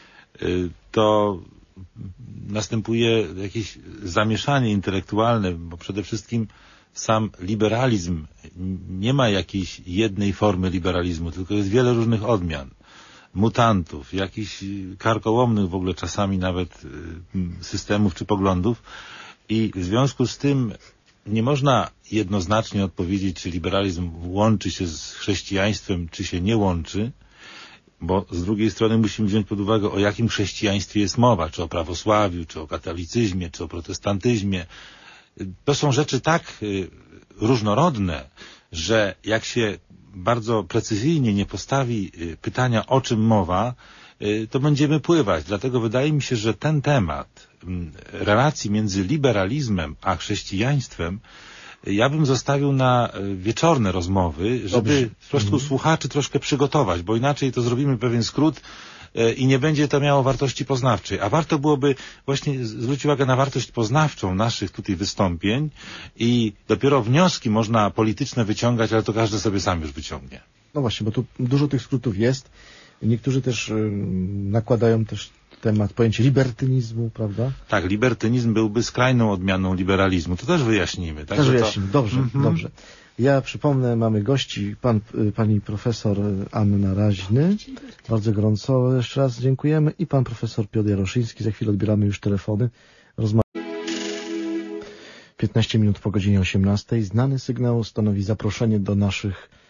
to następuje jakieś zamieszanie intelektualne, bo przede wszystkim sam liberalizm nie ma jakiejś jednej formy liberalizmu, tylko jest wiele różnych odmian, mutantów, jakichś karkołomnych w ogóle czasami nawet systemów czy poglądów i w związku z tym nie można jednoznacznie odpowiedzieć, czy liberalizm łączy się z chrześcijaństwem, czy się nie łączy, bo z drugiej strony musimy wziąć pod uwagę, o jakim chrześcijaństwie jest mowa, czy o prawosławiu, czy o katolicyzmie, czy o protestantyzmie. To są rzeczy tak y, różnorodne, że jak się bardzo precyzyjnie nie postawi y, pytania, o czym mowa, y, to będziemy pływać. Dlatego wydaje mi się, że ten temat y, relacji między liberalizmem a chrześcijaństwem ja bym zostawił na wieczorne rozmowy, żeby Dobrze. po prostu mhm. słuchaczy troszkę przygotować, bo inaczej to zrobimy pewien skrót i nie będzie to miało wartości poznawczej. A warto byłoby właśnie zwrócić uwagę na wartość poznawczą naszych tutaj wystąpień i dopiero wnioski można polityczne wyciągać, ale to każdy sobie sam już wyciągnie. No właśnie, bo tu dużo tych skrótów jest. Niektórzy też yy, nakładają też temat, pojęcie libertynizmu, prawda? Tak, libertynizm byłby skrajną odmianą liberalizmu. To też wyjaśnimy. Tak? Też wyjaśnimy. To... Dobrze, mm-hmm. dobrze. Ja przypomnę, mamy gości, pan, pani profesor Anna Raźny. Bardzo gorąco jeszcze raz dziękujemy. I pan profesor Piotr Jaroszyński. Za chwilę odbieramy już telefony. Rozmawiamy. piętnaście minut po godzinie osiemnastej. Znany sygnał stanowi zaproszenie do naszych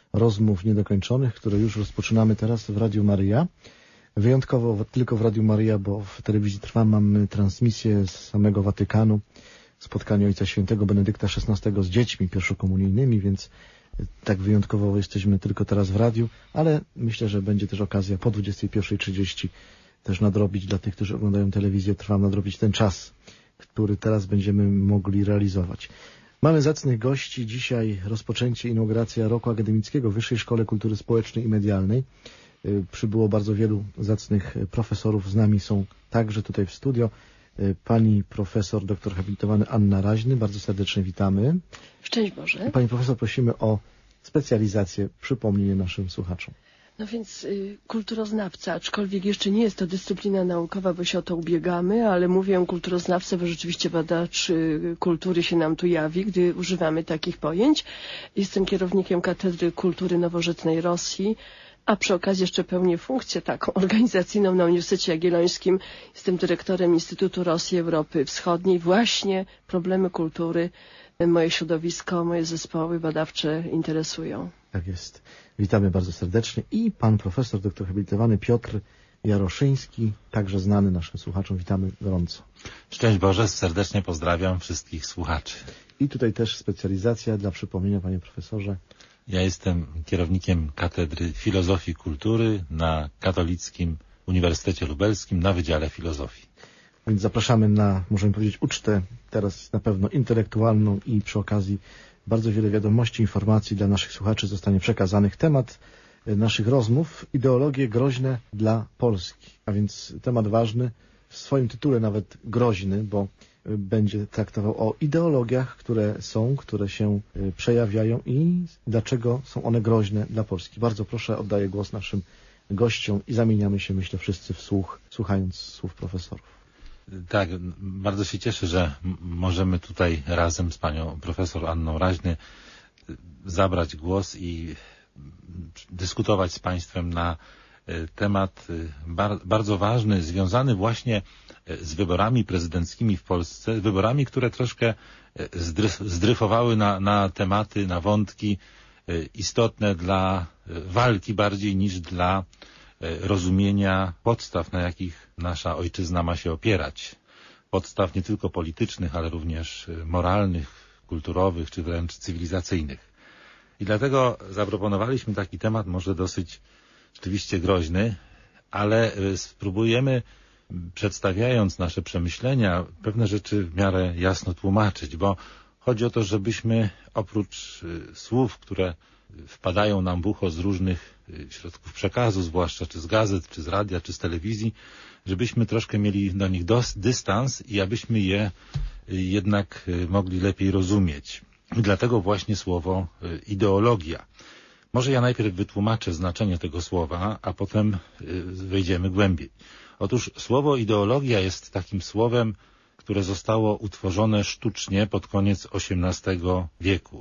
rozmów niedokończonych, które już rozpoczynamy teraz w Radiu Maryja. Wyjątkowo tylko w Radiu Maryja, bo w telewizji Trwam mamy transmisję z samego Watykanu, spotkanie Ojca Świętego Benedykta szesnastego z dziećmi pierwszokomunijnymi, więc tak wyjątkowo jesteśmy tylko teraz w radiu, ale myślę, że będzie też okazja po dwudziestej pierwszej trzydzieści też nadrobić dla tych, którzy oglądają telewizję Trwam, nadrobić ten czas, który teraz będziemy mogli realizować. Mamy zacnych gości. Dzisiaj rozpoczęcie, inauguracja roku akademickiego w Wyższej Szkole Kultury Społecznej i Medialnej. Przybyło bardzo wielu zacnych profesorów. Z nami są także tutaj w studio pani profesor, doktor habilitowany Anna Raźny. Bardzo serdecznie witamy. Szczęść Boże. Pani profesor, prosimy o specjalizację, przypomnienie naszym słuchaczom. No więc y, kulturoznawca, aczkolwiek jeszcze nie jest to dyscyplina naukowa, bo się o to ubiegamy, ale mówię kulturoznawca, bo rzeczywiście badacz y, kultury się nam tu jawi, gdy używamy takich pojęć. Jestem kierownikiem Katedry Kultury Nowożytnej Rosji, a przy okazji jeszcze pełnię funkcję taką organizacyjną na Uniwersytecie Jagiellońskim. Jestem dyrektorem Instytutu Rosji Europy Wschodniej. Właśnie problemy kultury moje środowisko, moje zespoły badawcze interesują. Tak jest. Witamy bardzo serdecznie. I pan profesor, doktor habilitowany Piotr Jaroszyński, także znany naszym słuchaczom. Witamy gorąco. Szczęść Boże, serdecznie pozdrawiam wszystkich słuchaczy. I tutaj też specjalizacja dla przypomnienia, panie profesorze. Ja jestem kierownikiem Katedry Filozofii Kultury na Katolickim Uniwersytecie Lubelskim na Wydziale Filozofii. Więc zapraszamy na, możemy powiedzieć, ucztę teraz na pewno intelektualną i przy okazji bardzo wiele wiadomości, informacji dla naszych słuchaczy zostanie przekazanych. Temat naszych rozmów: ideologie groźne dla Polski. A więc temat ważny, w swoim tytule nawet groźny, bo będzie traktował o ideologiach, które są, które się przejawiają i dlaczego są one groźne dla Polski. Bardzo proszę, oddaję głos naszym gościom i zamieniamy się, myślę, wszyscy w słuch, słuchając słów profesorów. Tak, bardzo się cieszę, że możemy tutaj razem z panią profesor Anną Raźny zabrać głos i dyskutować z państwem na temat bardzo ważny, związany właśnie z wyborami prezydenckimi w Polsce, wyborami, które troszkę zdryfowały na, na tematy, na wątki istotne dla walki bardziej niż dla rozumienia podstaw, na jakich nasza ojczyzna ma się opierać. Podstaw nie tylko politycznych, ale również moralnych, kulturowych, czy wręcz cywilizacyjnych. I dlatego zaproponowaliśmy taki temat, może dosyć rzeczywiście groźny, ale spróbujemy, przedstawiając nasze przemyślenia, pewne rzeczy w miarę jasno tłumaczyć, bo chodzi o to, żebyśmy oprócz słów, które wpadają nam w ucho z różnych środków przekazu, zwłaszcza czy z gazet, czy z radia, czy z telewizji, żebyśmy troszkę mieli do nich dos, dystans i abyśmy je jednak mogli lepiej rozumieć. I dlatego właśnie słowo ideologia. Może ja najpierw wytłumaczę znaczenie tego słowa, a potem wejdziemy głębiej. Otóż słowo ideologia jest takim słowem, które zostało utworzone sztucznie pod koniec osiemnastego wieku.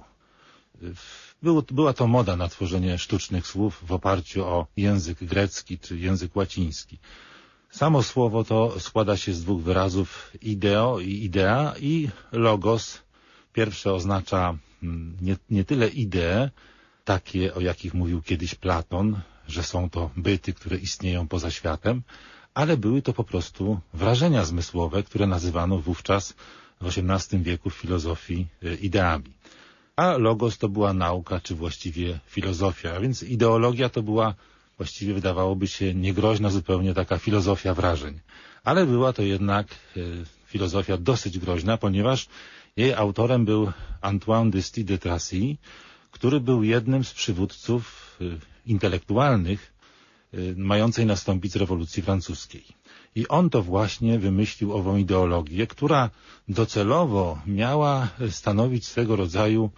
Było, była to moda na tworzenie sztucznych słów w oparciu o język grecki czy język łaciński. Samo słowo to składa się z dwóch wyrazów ideo i idea i logos. Pierwsze oznacza nie, nie tyle idee, takie, o jakich mówił kiedyś Platon, że są to byty, które istnieją poza światem, ale były to po prostu wrażenia zmysłowe, które nazywano wówczas w osiemnastym wieku w filozofii ideami. A logos to była nauka, czy właściwie filozofia, a więc ideologia to była właściwie, wydawałoby się, niegroźna zupełnie taka filozofia wrażeń. Ale była to jednak filozofia dosyć groźna, ponieważ jej autorem był Antoine de Saint-Exupéry, który był jednym z przywódców intelektualnych mającej nastąpić rewolucji francuskiej. I on to właśnie wymyślił ową ideologię, która docelowo miała stanowić swego rodzaju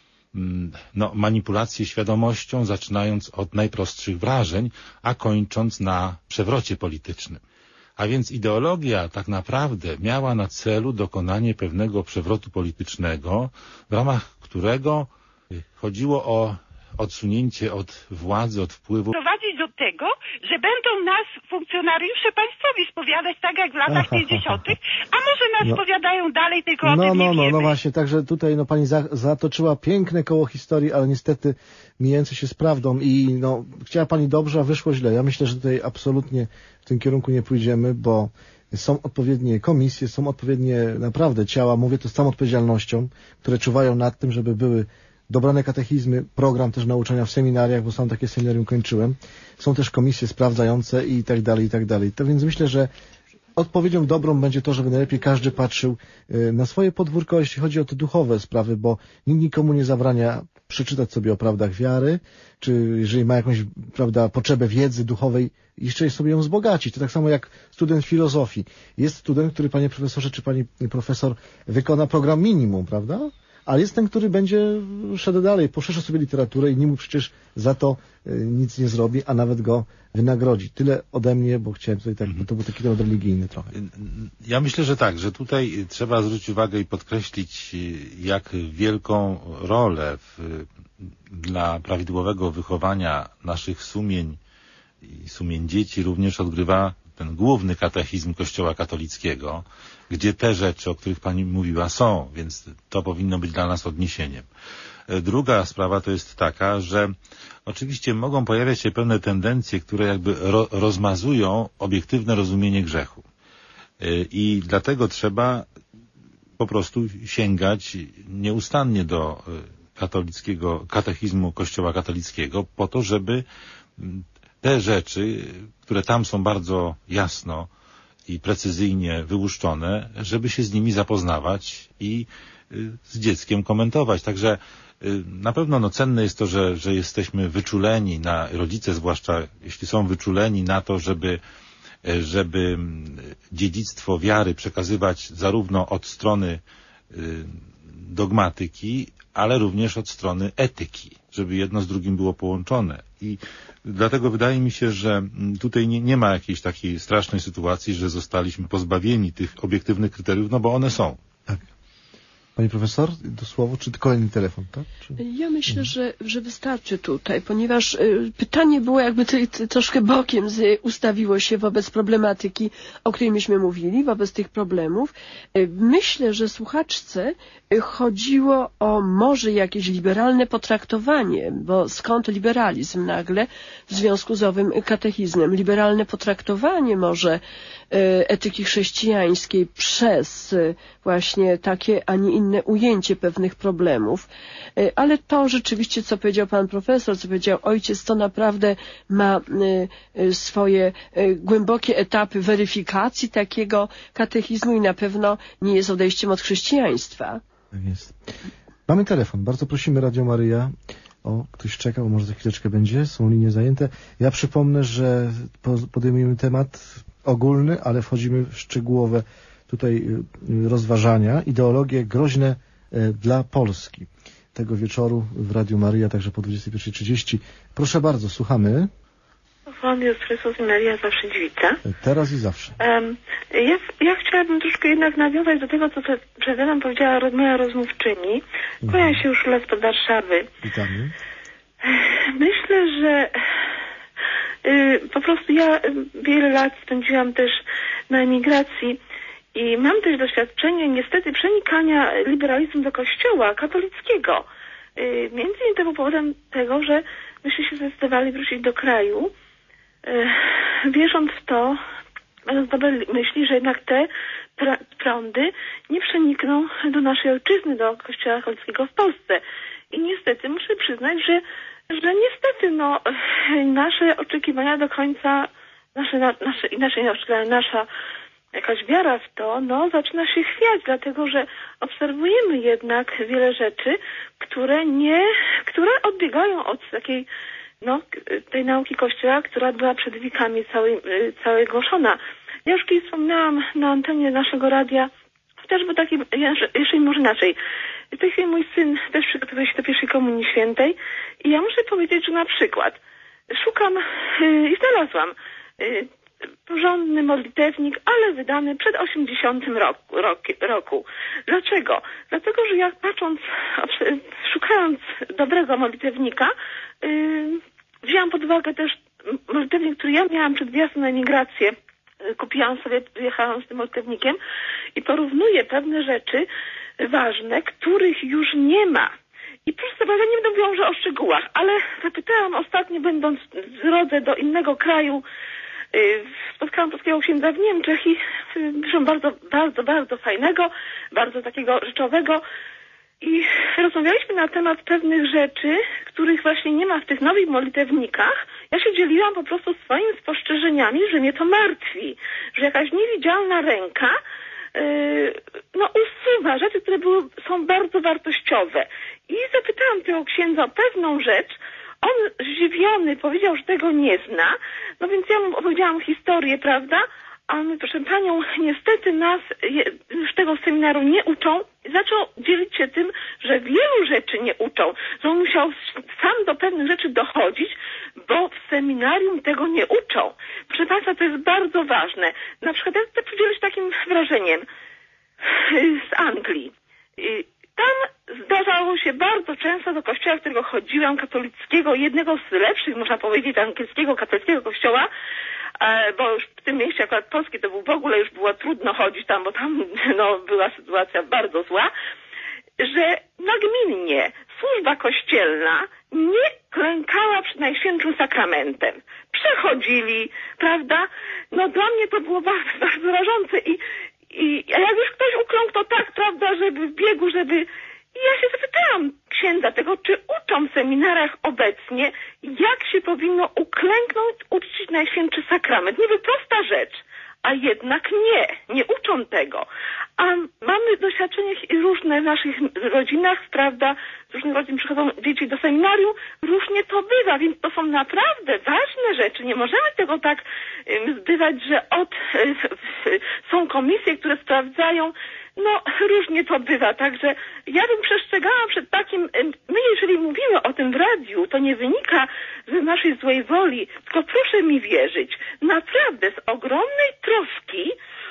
no, manipulację świadomością, zaczynając od najprostszych wrażeń, a kończąc na przewrocie politycznym. A więc ideologia tak naprawdę miała na celu dokonanie pewnego przewrotu politycznego, w ramach którego chodziło o odsunięcie od władzy, od wpływu. Prowadzić do tego, że będą nas funkcjonariusze państwowi spowiadać tak jak w latach pięćdziesiątych, a może nas No. spowiadają dalej, tylko o No, tym nie no, no, wiemy. no właśnie, także tutaj no, pani za, zatoczyła piękne koło historii, ale niestety mijające się z prawdą i no, chciała pani dobrze, a wyszło źle. Ja myślę, że tutaj absolutnie w tym kierunku nie pójdziemy, bo są odpowiednie komisje, są odpowiednie naprawdę ciała, mówię to z całą odpowiedzialnością, które czuwają nad tym, żeby były dobrane katechizmy, program też nauczania w seminariach, bo sam takie seminarium kończyłem. Są też komisje sprawdzające i tak dalej, i tak dalej. To więc myślę, że odpowiedzią dobrą będzie to, żeby najlepiej każdy patrzył na swoje podwórko, jeśli chodzi o te duchowe sprawy, bo nikt nikomu nie zabrania przeczytać sobie o prawdach wiary, czy jeżeli ma jakąś, prawda, potrzebę wiedzy duchowej, jeszcze sobie ją wzbogacić. To tak samo jak student filozofii. Jest student, który, panie profesorze, czy pani profesor, wykona program minimum, prawda? Ale jest ten, który będzie szedł dalej, poszerzy sobie literaturę i nikt mu przecież za to nic nie zrobi, a nawet go wynagrodzi. Tyle ode mnie, bo chciałem tutaj tak, bo to był taki temat religijny trochę. Ja myślę, że tak, że tutaj trzeba zwrócić uwagę i podkreślić, jak wielką rolę w, dla prawidłowego wychowania naszych sumień i sumień dzieci również odgrywa ten główny katechizm Kościoła katolickiego, gdzie te rzeczy, o których pani mówiła, są, więc to powinno być dla nas odniesieniem. Druga sprawa to jest taka, że oczywiście mogą pojawiać się pewne tendencje, które jakby ro rozmazują obiektywne rozumienie grzechu. I dlatego trzeba po prostu sięgać nieustannie do katolickiego katechizmu Kościoła katolickiego po to, żeby te rzeczy, które tam są bardzo jasno i precyzyjnie wyłuszczone, żeby się z nimi zapoznawać i z dzieckiem komentować. Także na pewno no, cenne jest to, że, że jesteśmy wyczuleni, na rodzice zwłaszcza, jeśli są wyczuleni na to, żeby, żeby dziedzictwo wiary przekazywać zarówno od strony dogmatyki, ale również od strony etyki, żeby jedno z drugim było połączone. I dlatego wydaje mi się, że tutaj nie, nie ma jakiejś takiej strasznej sytuacji, że zostaliśmy pozbawieni tych obiektywnych kryteriów, no bo one są. Tak. Pani profesor, dosłownie, czy kolejny telefon, tak? Czy... Ja myślę, że, że wystarczy tutaj, ponieważ y, pytanie było jakby ty, ty, troszkę bokiem z, ustawiło się wobec problematyki, o której myśmy mówili, wobec tych problemów. Y, myślę, że słuchaczce y, chodziło o może jakieś liberalne potraktowanie, bo skąd liberalizm nagle w związku z owym katechizmem? Liberalne potraktowanie może y, etyki chrześcijańskiej przez y, właśnie takie, a nie inne ujęcie pewnych problemów, ale to rzeczywiście, co powiedział pan profesor, co powiedział ojciec, to naprawdę ma swoje głębokie etapy weryfikacji takiego katechizmu i na pewno nie jest odejściem od chrześcijaństwa. Tak jest. Mamy telefon. Bardzo prosimy Radio Maryja. O, ktoś czeka, bo może za chwileczkę będzie. Są linie zajęte. Ja przypomnę, że podejmujemy temat ogólny, ale wchodzimy w szczegółowe tutaj rozważania, ideologie groźne dla Polski. Tego wieczoru w Radiu Maryja, także po dwudziestej pierwszej trzydzieści. Proszę bardzo, słuchamy. Pan Jezus Chrystus i Maria zawsze dziewica. Teraz i zawsze. Um, ja, ja chciałabym troszkę jednak nawiązać do tego, co przed chwilą powiedziała moja rozmówczyni. Kłania mhm. się już les pod Warszawy. Witamy. Myślę, że y, po prostu ja wiele lat spędziłam też na emigracji i mam też doświadczenie niestety przenikania liberalizmu do kościoła katolickiego. Yy, między innymi to był powodem tego, że myśmy się zdecydowali wrócić do kraju, yy, wierząc w to, mając dobre myśli, że jednak te pra prądy nie przenikną do naszej ojczyzny, do kościoła katolickiego w Polsce. I niestety muszę przyznać, że, że niestety no, nasze oczekiwania do końca, nasze, nasze, inaczej oczekiwania, nasza jakaś wiara w to, no, zaczyna się chwiać, dlatego że obserwujemy jednak wiele rzeczy, które nie, które odbiegają od takiej, no, tej nauki Kościoła, która była przed wiekami całej, całej głoszona. Ja już kiedyś wspominałam na antenie naszego radia, chociażby taki, jeszcze może inaczej. W tej chwili mój syn też przygotowuje się do pierwszej Komunii Świętej i ja muszę powiedzieć, że na przykład szukam yy, i znalazłam yy, porządny modlitewnik, ale wydany przed osiemdziesiątym roku, roku, roku. Dlaczego? Dlatego, że jak patrząc, szukając dobrego modlitewnika, yy, wzięłam pod uwagę też modlitewnik, który ja miałam przed wjazdem na emigrację. Kupiłam sobie, wyjechałam z tym modlitewnikiem i porównuję pewne rzeczy ważne, których już nie ma. I proszę sobie, ja nie będę mówiła że o szczegółach, ale zapytałam ostatnio, będąc w drodze do innego kraju, yy, spotkałam polskiego księdza w Niemczech i yy, bardzo, bardzo, bardzo fajnego, bardzo takiego rzeczowego. I rozmawialiśmy na temat pewnych rzeczy, których właśnie nie ma w tych nowych modlitewnikach. Ja się dzieliłam po prostu swoimi spostrzeżeniami, że mnie to martwi, że jakaś niewidzialna ręka yy, no usuwa rzeczy, które były, są bardzo wartościowe. I zapytałam tego księdza o pewną rzecz. On zdziwiony powiedział, że tego nie zna. No więc ja mu opowiedziałam historię, prawda? A my, proszę panią, niestety nas już tego seminaru nie uczą. I zaczął dzielić się tym, że wielu rzeczy nie uczą, że on musiał sam do pewnych rzeczy dochodzić, bo w seminarium tego nie uczą. Proszę państwa, to jest bardzo ważne. Na przykład ja chcę podzielić takim wrażeniem z Anglii. Tam zdarzało się bardzo często do kościoła, do którego chodziłam, katolickiego, jednego z lepszych, można powiedzieć, angielskiego, katolickiego kościoła, bo już w tym mieście akurat polskie to był w ogóle już było trudno chodzić tam, bo tam no, była sytuacja bardzo zła, że nagminnie służba kościelna nie klękała przed Najświętszym Sakramentem. Przechodzili, prawda? No dla mnie to było bardzo, bardzo rażące i, i jak już ktoś ukląkł, to tak, prawda, żeby w biegu, żeby... I ja się zapytałam księdza tego, czy uczą w seminariach obecnie, jak się powinno uklęknąć, uczcić Najświętszy Sakrament. Niby prosta rzecz, a jednak nie, nie uczą tego. A mamy doświadczenia różne w naszych rodzinach, prawda, z różnych rodzin przychodzą dzieci do seminarium, różnie to bywa, więc to są naprawdę ważne rzeczy. Nie możemy tego tak zbywać, że od, są komisje, które sprawdzają. No, różnie to bywa, także ja bym przestrzegała przed takim, my jeżeli mówimy o tym w radiu, to nie wynika z naszej złej woli, tylko proszę mi wierzyć, naprawdę z ogromnej troski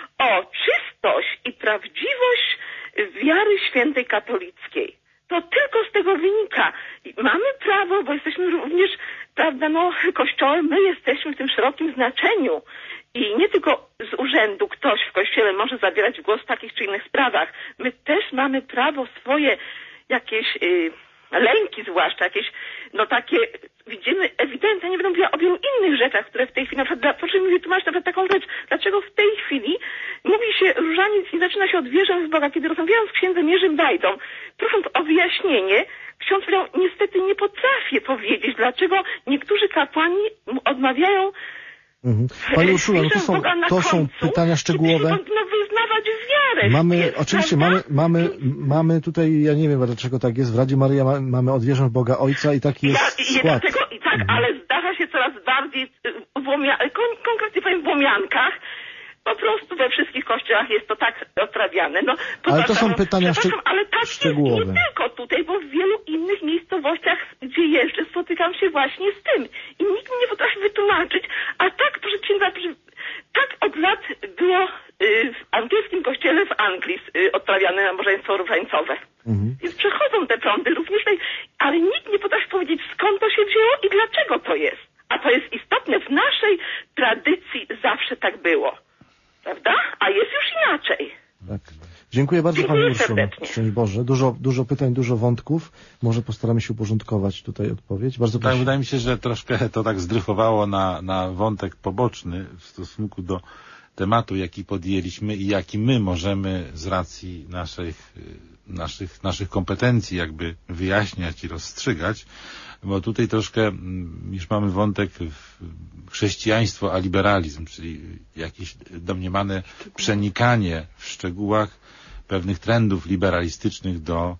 o czystość i prawdziwość wiary świętej katolickiej. To tylko z tego wynika. Mamy prawo, bo jesteśmy również, prawda, no, kościołem, my jesteśmy w tym szerokim znaczeniu. I nie tylko z urzędu ktoś w kościele może zabierać głos w takich czy innych sprawach. My też mamy prawo swoje jakieś y, lęki zwłaszcza, jakieś no takie, widzimy ewidentnie, nie będę mówiła o wielu innych rzeczach, które w tej chwili, na przykład, proszę mi wytłumaczyć na przykład taką rzecz, dlaczego w tej chwili mówi się różaniec i zaczyna się od wierzę w Boga. Kiedy rozmawiałam z księdzem Jerzym Bajdą, prosząc o wyjaśnienie, ksiądz powiedział, niestety nie potrafię powiedzieć, dlaczego niektórzy kapłani odmawiają. Mhm. Pani Urszula, no to są, to są pytania szczegółowe. No wyznawać wiarę. Mamy, jest, oczywiście mamy, mamy, mamy tutaj, ja nie wiem dlaczego tak jest, w Radiu Maryja ma, mamy odwierzę w Boga Ojca i taki jest ja, skład. Dlatego, i tak, mhm. Ale zdarza się coraz bardziej, w Łomia, kon, konkretnie powiem w Łomiankach, po prostu we wszystkich kościołach jest to tak odprawiane. No, ale to są pytania szczeg ale tak szczegółowe. Jest nie tylko tutaj, bo w wielu innych miejscowościach, gdzie jeżdżę, spotykam się właśnie z tym. I nikt mi nie potrafi wytłumaczyć. A tak, proszę księdza, tak od lat było y, w angielskim kościele w Anglii y, odprawiane nabożeństwo różańcowe. Mhm. Więc przechodzą te prądy również tutaj, ale nikt nie potrafi powiedzieć, skąd to się wzięło i dlaczego to jest. A to jest istotne. W naszej tradycji zawsze tak było. Prawda? A jest już inaczej. Tak. Dziękuję bardzo Pani Urszulo. Szczęść Boże. Dużo, dużo pytań, dużo wątków. Może postaramy się uporządkować tutaj odpowiedź. Bardzo proszę. Tak, wydaje mi się, że troszkę to tak zdryfowało na, na wątek poboczny w stosunku do tematu, jaki podjęliśmy i jaki my możemy z racji naszych, naszych, naszych kompetencji jakby wyjaśniać i rozstrzygać. Bo tutaj troszkę już mamy wątek chrześcijaństwo a liberalizm, czyli jakieś domniemane przenikanie w szczegółach pewnych trendów liberalistycznych do,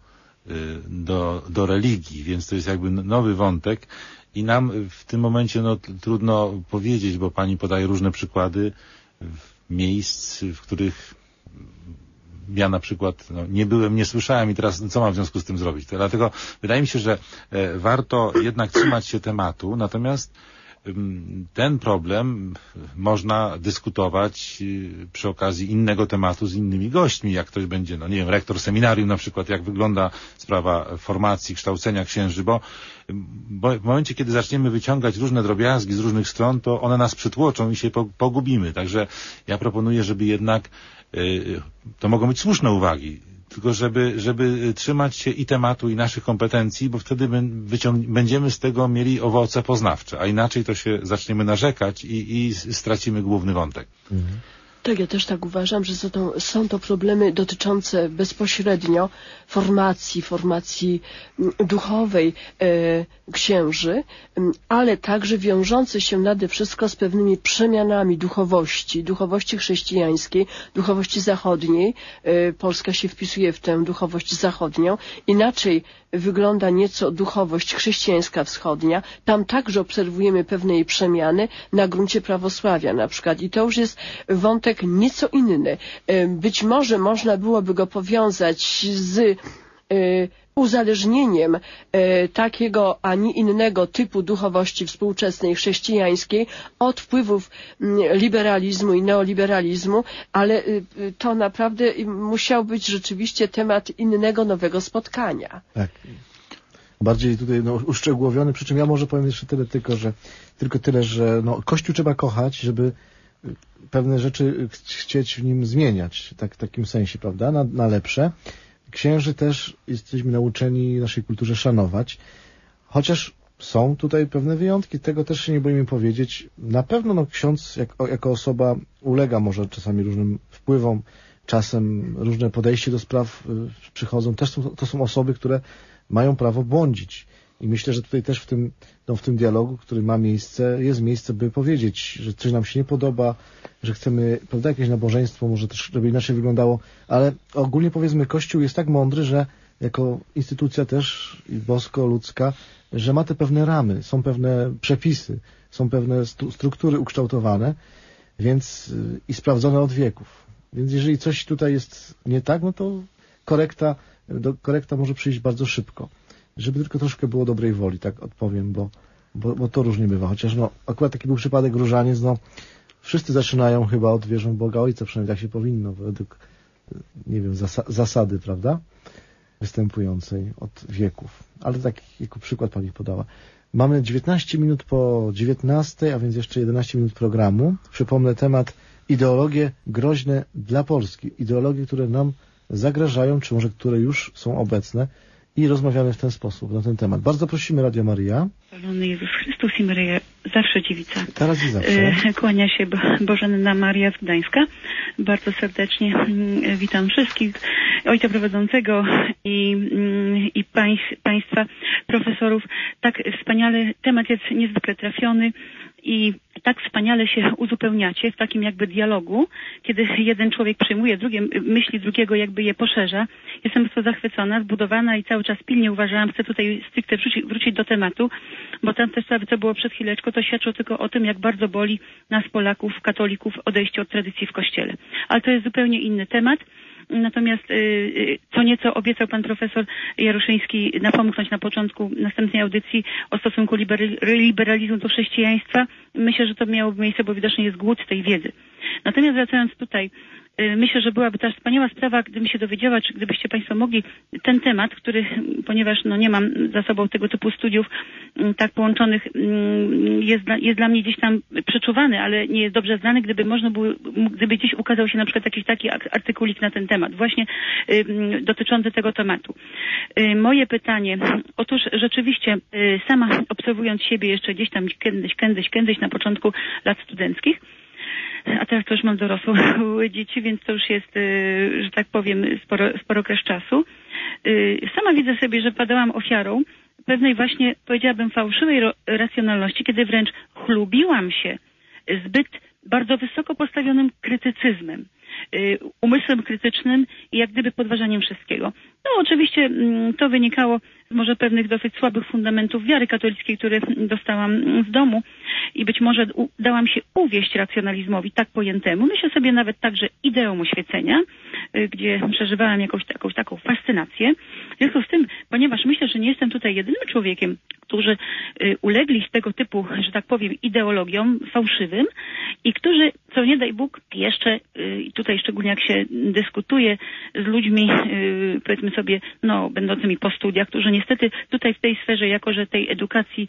do, do religii, więc to jest jakby nowy wątek i nam w tym momencie no, trudno powiedzieć, bo pani podaje różne przykłady miejsc, w których ja na przykład no, nie byłem, nie słyszałem i teraz co mam w związku z tym zrobić? To dlatego wydaje mi się, że e, warto jednak trzymać się tematu, natomiast ten problem można dyskutować przy okazji innego tematu z innymi gośćmi, jak ktoś będzie, no nie wiem, rektor seminarium na przykład, jak wygląda sprawa formacji, kształcenia księży, bo, bo w momencie, kiedy zaczniemy wyciągać różne drobiazgi z różnych stron, to one nas przytłoczą i się pogubimy. Także ja proponuję, żeby jednak, to mogą być słuszne uwagi, tylko żeby, żeby trzymać się i tematu, i naszych kompetencji, bo wtedy wyciąg- będziemy z tego mieli owoce poznawcze, a inaczej to się zaczniemy narzekać i, i stracimy główny wątek. Mhm. Tak, ja też tak uważam, że są to, są to problemy dotyczące bezpośrednio formacji, formacji duchowej e, księży, ale także wiążące się nade wszystko z pewnymi przemianami duchowości, duchowości chrześcijańskiej, duchowości zachodniej. E, Polska się wpisuje w tę duchowość zachodnią. Inaczej wygląda nieco duchowość chrześcijańska wschodnia. Tam także obserwujemy pewne jej przemiany na gruncie prawosławia na przykład. I to już jest wątek nieco inny. Być może można byłoby go powiązać z uzależnieniem takiego, a nie innego typu duchowości współczesnej, chrześcijańskiej od wpływów liberalizmu i neoliberalizmu, ale to naprawdę musiał być rzeczywiście temat innego, nowego spotkania. Tak. Bardziej tutaj no, uszczegółowiony, przy czym ja może powiem jeszcze tyle tylko, że tylko tyle, że no, Kościół trzeba kochać, żeby pewne rzeczy ch- chcieć w nim zmieniać, tak, w takim sensie, prawda, na, na lepsze. Księży też jesteśmy nauczeni naszej kulturze szanować, chociaż są tutaj pewne wyjątki, tego też się nie boimy powiedzieć. Na pewno no, ksiądz jako, jako osoba ulega może czasami różnym wpływom, czasem różne podejście do spraw y, przychodzą. Też są, to są osoby, które mają prawo błądzić. I myślę, że tutaj też w tym, no, w tym dialogu, który ma miejsce, jest miejsce, by powiedzieć, że coś nam się nie podoba, że chcemy, prawda, jakieś nabożeństwo, może też, żeby inaczej wyglądało, ale ogólnie powiedzmy, Kościół jest tak mądry, że jako instytucja też bosko-ludzka, że ma te pewne ramy, są pewne przepisy, są pewne stu, struktury ukształtowane, więc i sprawdzone od wieków. Więc jeżeli coś tutaj jest nie tak, no to korekta, do, korekta może przyjść bardzo szybko. Żeby tylko troszkę było dobrej woli, tak odpowiem, bo, bo, bo to różnie bywa. Chociaż no, akurat taki był przypadek Różaniec, no wszyscy zaczynają chyba od wierzą Boga Ojca, przynajmniej tak się powinno, według, nie wiem, zas zasady, prawda, występującej od wieków. Ale tak jako przykład Pani podała. Mamy dziewiętnaście minut po dziewiętnastej, a więc jeszcze jedenaście minut programu. Przypomnę temat ideologie groźne dla Polski. Ideologie, które nam zagrażają, czy może które już są obecne. I rozmawiamy w ten sposób na ten temat. Bardzo prosimy Radio Maryja. Chwalony Jezus Chrystus i Maryja, zawsze dziewica. Teraz i zawsze. Kłania się Bożenna Maria z Gdańska. Bardzo serdecznie witam wszystkich, ojca prowadzącego i, i pań, państwa profesorów. Tak wspaniale, temat jest niezwykle trafiony i tak wspaniale się uzupełniacie w takim jakby dialogu, kiedy jeden człowiek przyjmuje drugie myśli drugiego, jakby je poszerza. Jestem bardzo zachwycona, zbudowana i cały czas pilnie uważałam, chcę tutaj stricte wrócić, wrócić do tematu, bo tam te sprawy, co było przed chwileczką, to świadczy tylko o tym, jak bardzo boli nas Polaków, katolików, odejście od tradycji w Kościele. Ale to jest zupełnie inny temat. Natomiast co nieco obiecał pan profesor Jaroszyński napomknąć na początku następnej audycji o stosunku liberalizmu do chrześcijaństwa. Myślę, że to miałoby miejsce, bo widocznie jest głód tej wiedzy. Natomiast wracając tutaj, myślę, że byłaby też wspaniała sprawa, gdybym się dowiedziała, czy gdybyście Państwo mogli ten temat, który, ponieważ no nie mam za sobą tego typu studiów tak połączonych, jest, jest dla mnie gdzieś tam przeczuwany, ale nie jest dobrze znany, gdyby można było, gdyby gdzieś ukazał się na przykład jakiś taki artykulik na ten temat, właśnie y, dotyczący tego tematu. Y, moje pytanie, otóż rzeczywiście y, sama obserwując siebie jeszcze gdzieś tam kiedyś, kiedyś, kiedyś na początku lat studenckich, a teraz to już mam dorosłe dzieci, więc to już jest, że tak powiem, sporo, sporo okres czasu. Sama widzę sobie, że padałam ofiarą pewnej właśnie, powiedziałabym, fałszywej racjonalności, kiedy wręcz chlubiłam się zbyt bardzo wysoko postawionym krytycyzmem, umysłem krytycznym i jak gdyby podważaniem wszystkiego. No oczywiście to wynikało z może pewnych dosyć słabych fundamentów wiary katolickiej, które dostałam z domu i być może dałam się uwieść racjonalizmowi tak pojętemu. Myślę sobie nawet także ideą oświecenia, gdzie przeżywałam jakąś, jakąś taką fascynację W związku z tym, ponieważ myślę, że nie jestem tutaj jedynym człowiekiem, którzy ulegli z tego typu, że tak powiem, ideologiom fałszywym i którzy, co nie daj Bóg, jeszcze, i tutaj szczególnie jak się dyskutuje z ludźmi, powiedzmy sobie, no, będącymi po studiach, którzy niestety tutaj w tej sferze, jako że tej edukacji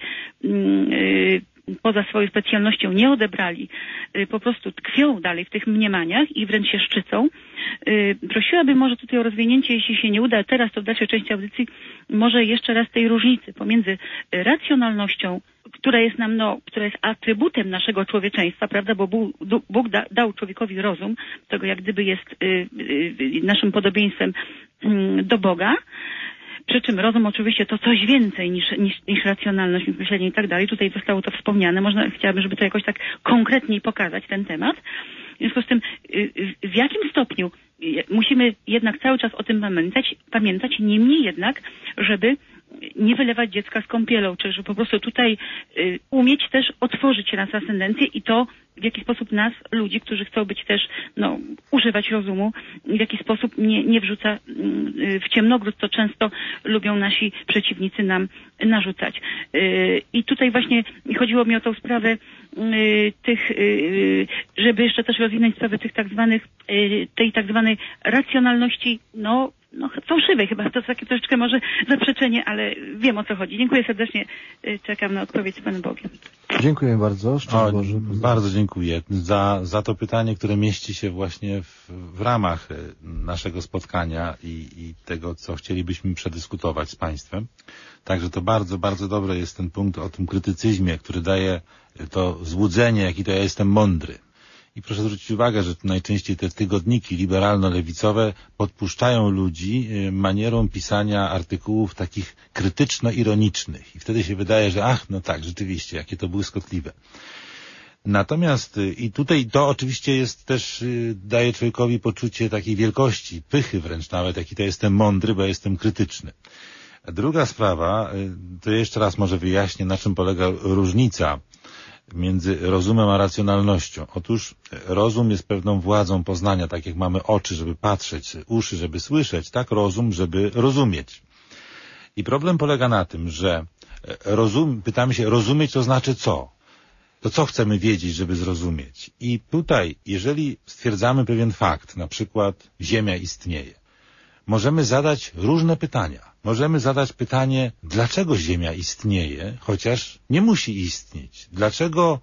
poza swoją specjalnością nie odebrali, po prostu tkwią dalej w tych mniemaniach i wręcz się szczycą. Prosiłabym może tutaj o rozwinięcie, jeśli się nie uda teraz, to w dalszej części audycji, może jeszcze raz tej różnicy pomiędzy racjonalnością, która jest nam, no, która jest atrybutem naszego człowieczeństwa, prawda, bo Bóg, Bóg da, dał człowiekowi rozum, tego jak gdyby jest y, y, naszym podobieństwem y, do Boga. Przy czym rozum oczywiście to coś więcej niż, niż, niż racjonalność, myślenie i tak dalej. Tutaj zostało to wspomniane. Można, chciałabym, żeby to jakoś tak konkretniej pokazać ten temat. W związku z tym, w jakim stopniu musimy jednak cały czas o tym pamiętać, pamiętać, niemniej jednak, żeby nie wylewać dziecka z kąpielą, czy że po prostu tutaj y, umieć też otworzyć się na transcendencję i to, w jaki sposób nas, ludzi, którzy chcą być też, no, używać rozumu, w jaki sposób nie, nie wrzuca y, w ciemnogród, co często lubią nasi przeciwnicy nam narzucać. Y, I tutaj właśnie chodziło mi o tą sprawę y, tych, y, żeby jeszcze też rozwinąć sprawę tych tak zwanych, y, tej tak zwanej racjonalności, no, No, fałszywej chyba, to takie troszeczkę może zaprzeczenie, ale wiem, o co chodzi. Dziękuję serdecznie, czekam na odpowiedź z Panem Bogiem. Dziękuję bardzo. O, Boże, bardzo dziękuję za, za to pytanie, które mieści się właśnie w, w ramach naszego spotkania i, i tego, co chcielibyśmy przedyskutować z Państwem. Także to bardzo, bardzo dobry jest ten punkt o tym krytycyzmie, który daje to złudzenie, jaki to ja jestem mądry. I proszę zwrócić uwagę, że najczęściej te tygodniki liberalno-lewicowe podpuszczają ludzi manierą pisania artykułów takich krytyczno-ironicznych. I wtedy się wydaje, że ach, no tak, rzeczywiście, jakie to błyskotliwe. Natomiast i tutaj to oczywiście jest też, daje człowiekowi poczucie takiej wielkości, pychy wręcz nawet, jaki to jestem mądry, bo jestem krytyczny. Druga sprawa, to jeszcze raz może wyjaśnię, na czym polega różnica między rozumem a racjonalnością. Otóż rozum jest pewną władzą poznania, tak jak mamy oczy, żeby patrzeć, uszy, żeby słyszeć, tak rozum, żeby rozumieć. I problem polega na tym, że rozum, pytamy się, rozumieć to znaczy co? To co chcemy wiedzieć, żeby zrozumieć? I tutaj, jeżeli stwierdzamy pewien fakt, na przykład Ziemia istnieje, możemy zadać różne pytania. Możemy zadać pytanie, dlaczego Ziemia istnieje, chociaż nie musi istnieć. Dlaczego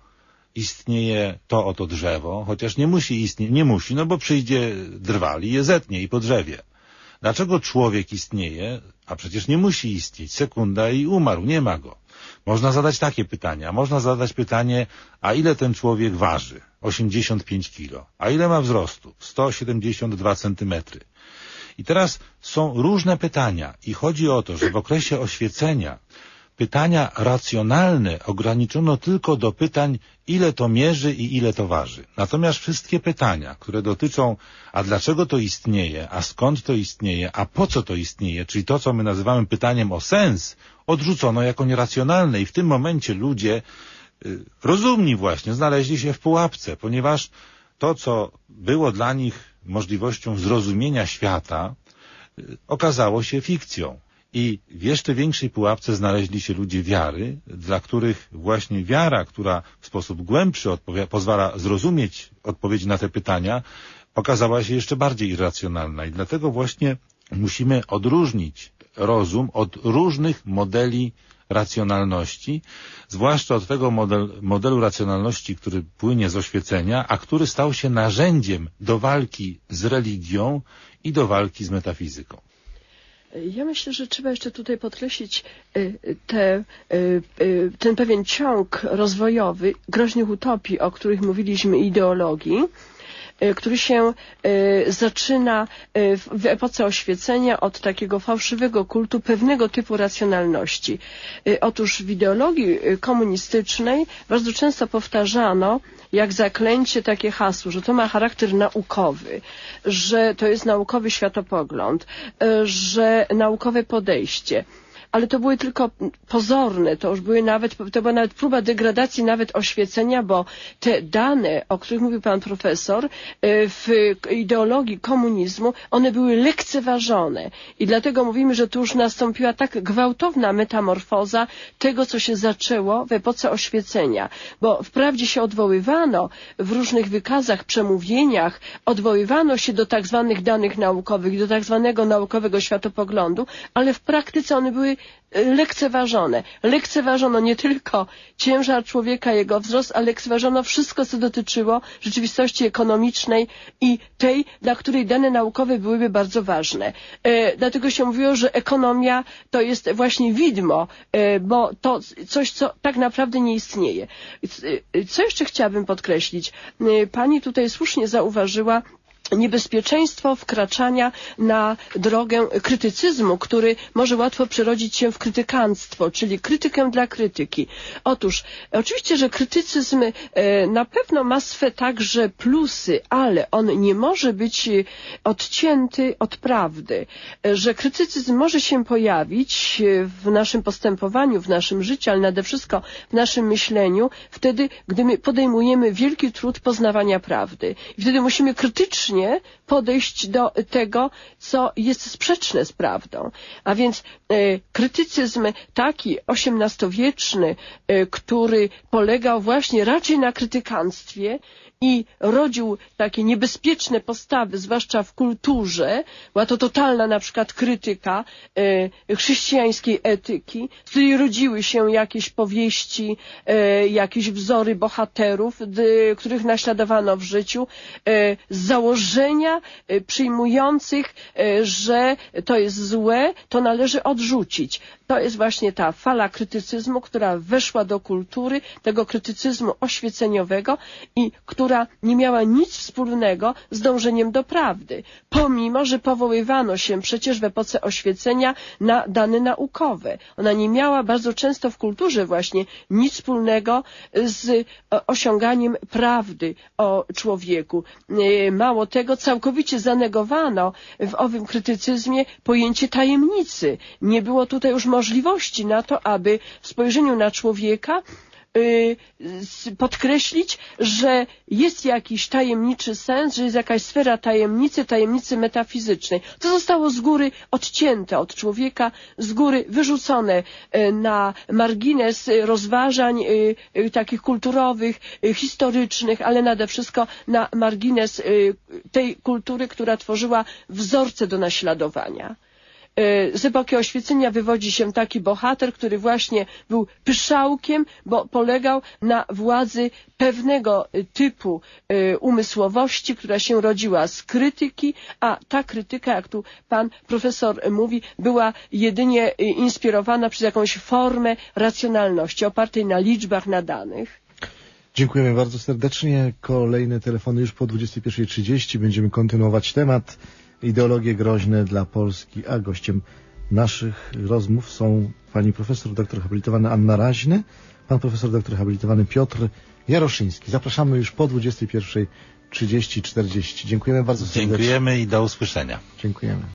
istnieje to oto drzewo, chociaż nie musi istnieć, nie musi, no bo przyjdzie drwal i je zetnie i po drzewie. Dlaczego człowiek istnieje, a przecież nie musi istnieć, sekunda i umarł, nie ma go. Można zadać takie pytania. Można zadać pytanie, a ile ten człowiek waży? osiemdziesiąt pięć kilo. A ile ma wzrostu? sto siedemdziesiąt dwa centymetry. I teraz są różne pytania i chodzi o to, że w okresie oświecenia pytania racjonalne ograniczono tylko do pytań, ile to mierzy i ile to waży. Natomiast wszystkie pytania, które dotyczą, a dlaczego to istnieje, a skąd to istnieje, a po co to istnieje, czyli to, co my nazywamy pytaniem o sens, odrzucono jako nieracjonalne i w tym momencie ludzie y, rozumni właśnie znaleźli się w pułapce, ponieważ to, co było dla nich możliwością zrozumienia świata, y, okazało się fikcją. I w jeszcze większej pułapce znaleźli się ludzie wiary, dla których właśnie wiara, która w sposób głębszy pozwala zrozumieć odpowiedzi na te pytania, okazała się jeszcze bardziej irracjonalna. I dlatego właśnie musimy odróżnić rozum od różnych modeli racjonalności, zwłaszcza od tego model, modelu racjonalności, który płynie z oświecenia, a który stał się narzędziem do walki z religią i do walki z metafizyką. Ja myślę, że trzeba jeszcze tutaj podkreślić te, ten pewien ciąg rozwojowy groźnych utopii, o których mówiliśmy, ideologii, który się zaczyna w epoce oświecenia od takiego fałszywego kultu pewnego typu racjonalności. Otóż w ideologii komunistycznej bardzo często powtarzano jak zaklęcie takie hasło, że to ma charakter naukowy, że to jest naukowy światopogląd, że naukowe podejście. ale to były tylko pozorne, to już były nawet, to była nawet próba degradacji nawet oświecenia, bo te dane, o których mówił pan profesor, w ideologii komunizmu, one były lekceważone i dlatego mówimy, że tu już nastąpiła tak gwałtowna metamorfoza tego, co się zaczęło w epoce oświecenia, bo wprawdzie się odwoływano w różnych wykazach, przemówieniach, odwoływano się do tak zwanych danych naukowych, do tak zwanego naukowego światopoglądu, ale w praktyce one były lekceważone. Lekceważono nie tylko ciężar człowieka, jego wzrost, ale lekceważono wszystko, co dotyczyło rzeczywistości ekonomicznej i tej, dla której dane naukowe byłyby bardzo ważne. E, dlatego się mówiło, że ekonomia to jest właśnie widmo, e, bo to coś, co tak naprawdę nie istnieje. E, co jeszcze chciałabym podkreślić? E, pani tutaj słusznie zauważyła niebezpieczeństwo wkraczania na drogę krytycyzmu, który może łatwo przerodzić się w krytykanstwo, czyli krytykę dla krytyki. Otóż, oczywiście, że krytycyzm na pewno ma swe także plusy, ale on nie może być odcięty od prawdy. Że krytycyzm może się pojawić w naszym postępowaniu, w naszym życiu, ale nade wszystko w naszym myśleniu, wtedy, gdy my podejmujemy wielki trud poznawania prawdy. I wtedy musimy krytycznie podejść do tego, co jest sprzeczne z prawdą. A więc e, krytycyzm taki osiemnastowieczny, e, który polegał właśnie raczej na krytykanstwie i rodził takie niebezpieczne postawy, zwłaszcza w kulturze, była to totalna na przykład krytyka e, chrześcijańskiej etyki, z której rodziły się jakieś powieści, e, jakieś wzory bohaterów, d, których naśladowano w życiu, e, z założenia e, przyjmujących, e, że to jest złe, to należy odrzucić. To jest właśnie ta fala krytycyzmu, która weszła do kultury, tego krytycyzmu oświeceniowego i która nie miała nic wspólnego z dążeniem do prawdy, pomimo że powoływano się przecież w epoce oświecenia na dane naukowe. Ona nie miała bardzo często w kulturze właśnie nic wspólnego z osiąganiem prawdy o człowieku. Mało tego, całkowicie zanegowano w owym krytycyzmie pojęcie tajemnicy. Nie było tutaj już możliwości na to, aby w spojrzeniu na człowieka podkreślić, że jest jakiś tajemniczy sens, że jest jakaś sfera tajemnicy, tajemnicy metafizycznej. To zostało z góry odcięte od człowieka, z góry wyrzucone na margines rozważań takich kulturowych, historycznych, ale nade wszystko na margines tej kultury, która tworzyła wzorce do naśladowania. Z epoki oświecenia wywodzi się taki bohater, który właśnie był pyszałkiem, bo polegał na władzy pewnego typu umysłowości, która się rodziła z krytyki, a ta krytyka, jak tu pan profesor mówi, była jedynie inspirowana przez jakąś formę racjonalności opartej na liczbach, na danych. Dziękujemy bardzo serdecznie. Kolejne telefony już po dwudziestej pierwszej trzydzieści. Będziemy kontynuować temat. Ideologie groźne dla Polski, a gościem naszych rozmów są pani profesor doktor habilitowana Anna Raźny, pan profesor doktor habilitowany Piotr Jaroszyński. Zapraszamy już po dwudziestej pierwszej trzydzieści czterdzieści. Dziękujemy bardzo serdecznie. Dziękujemy i do usłyszenia. Dziękujemy.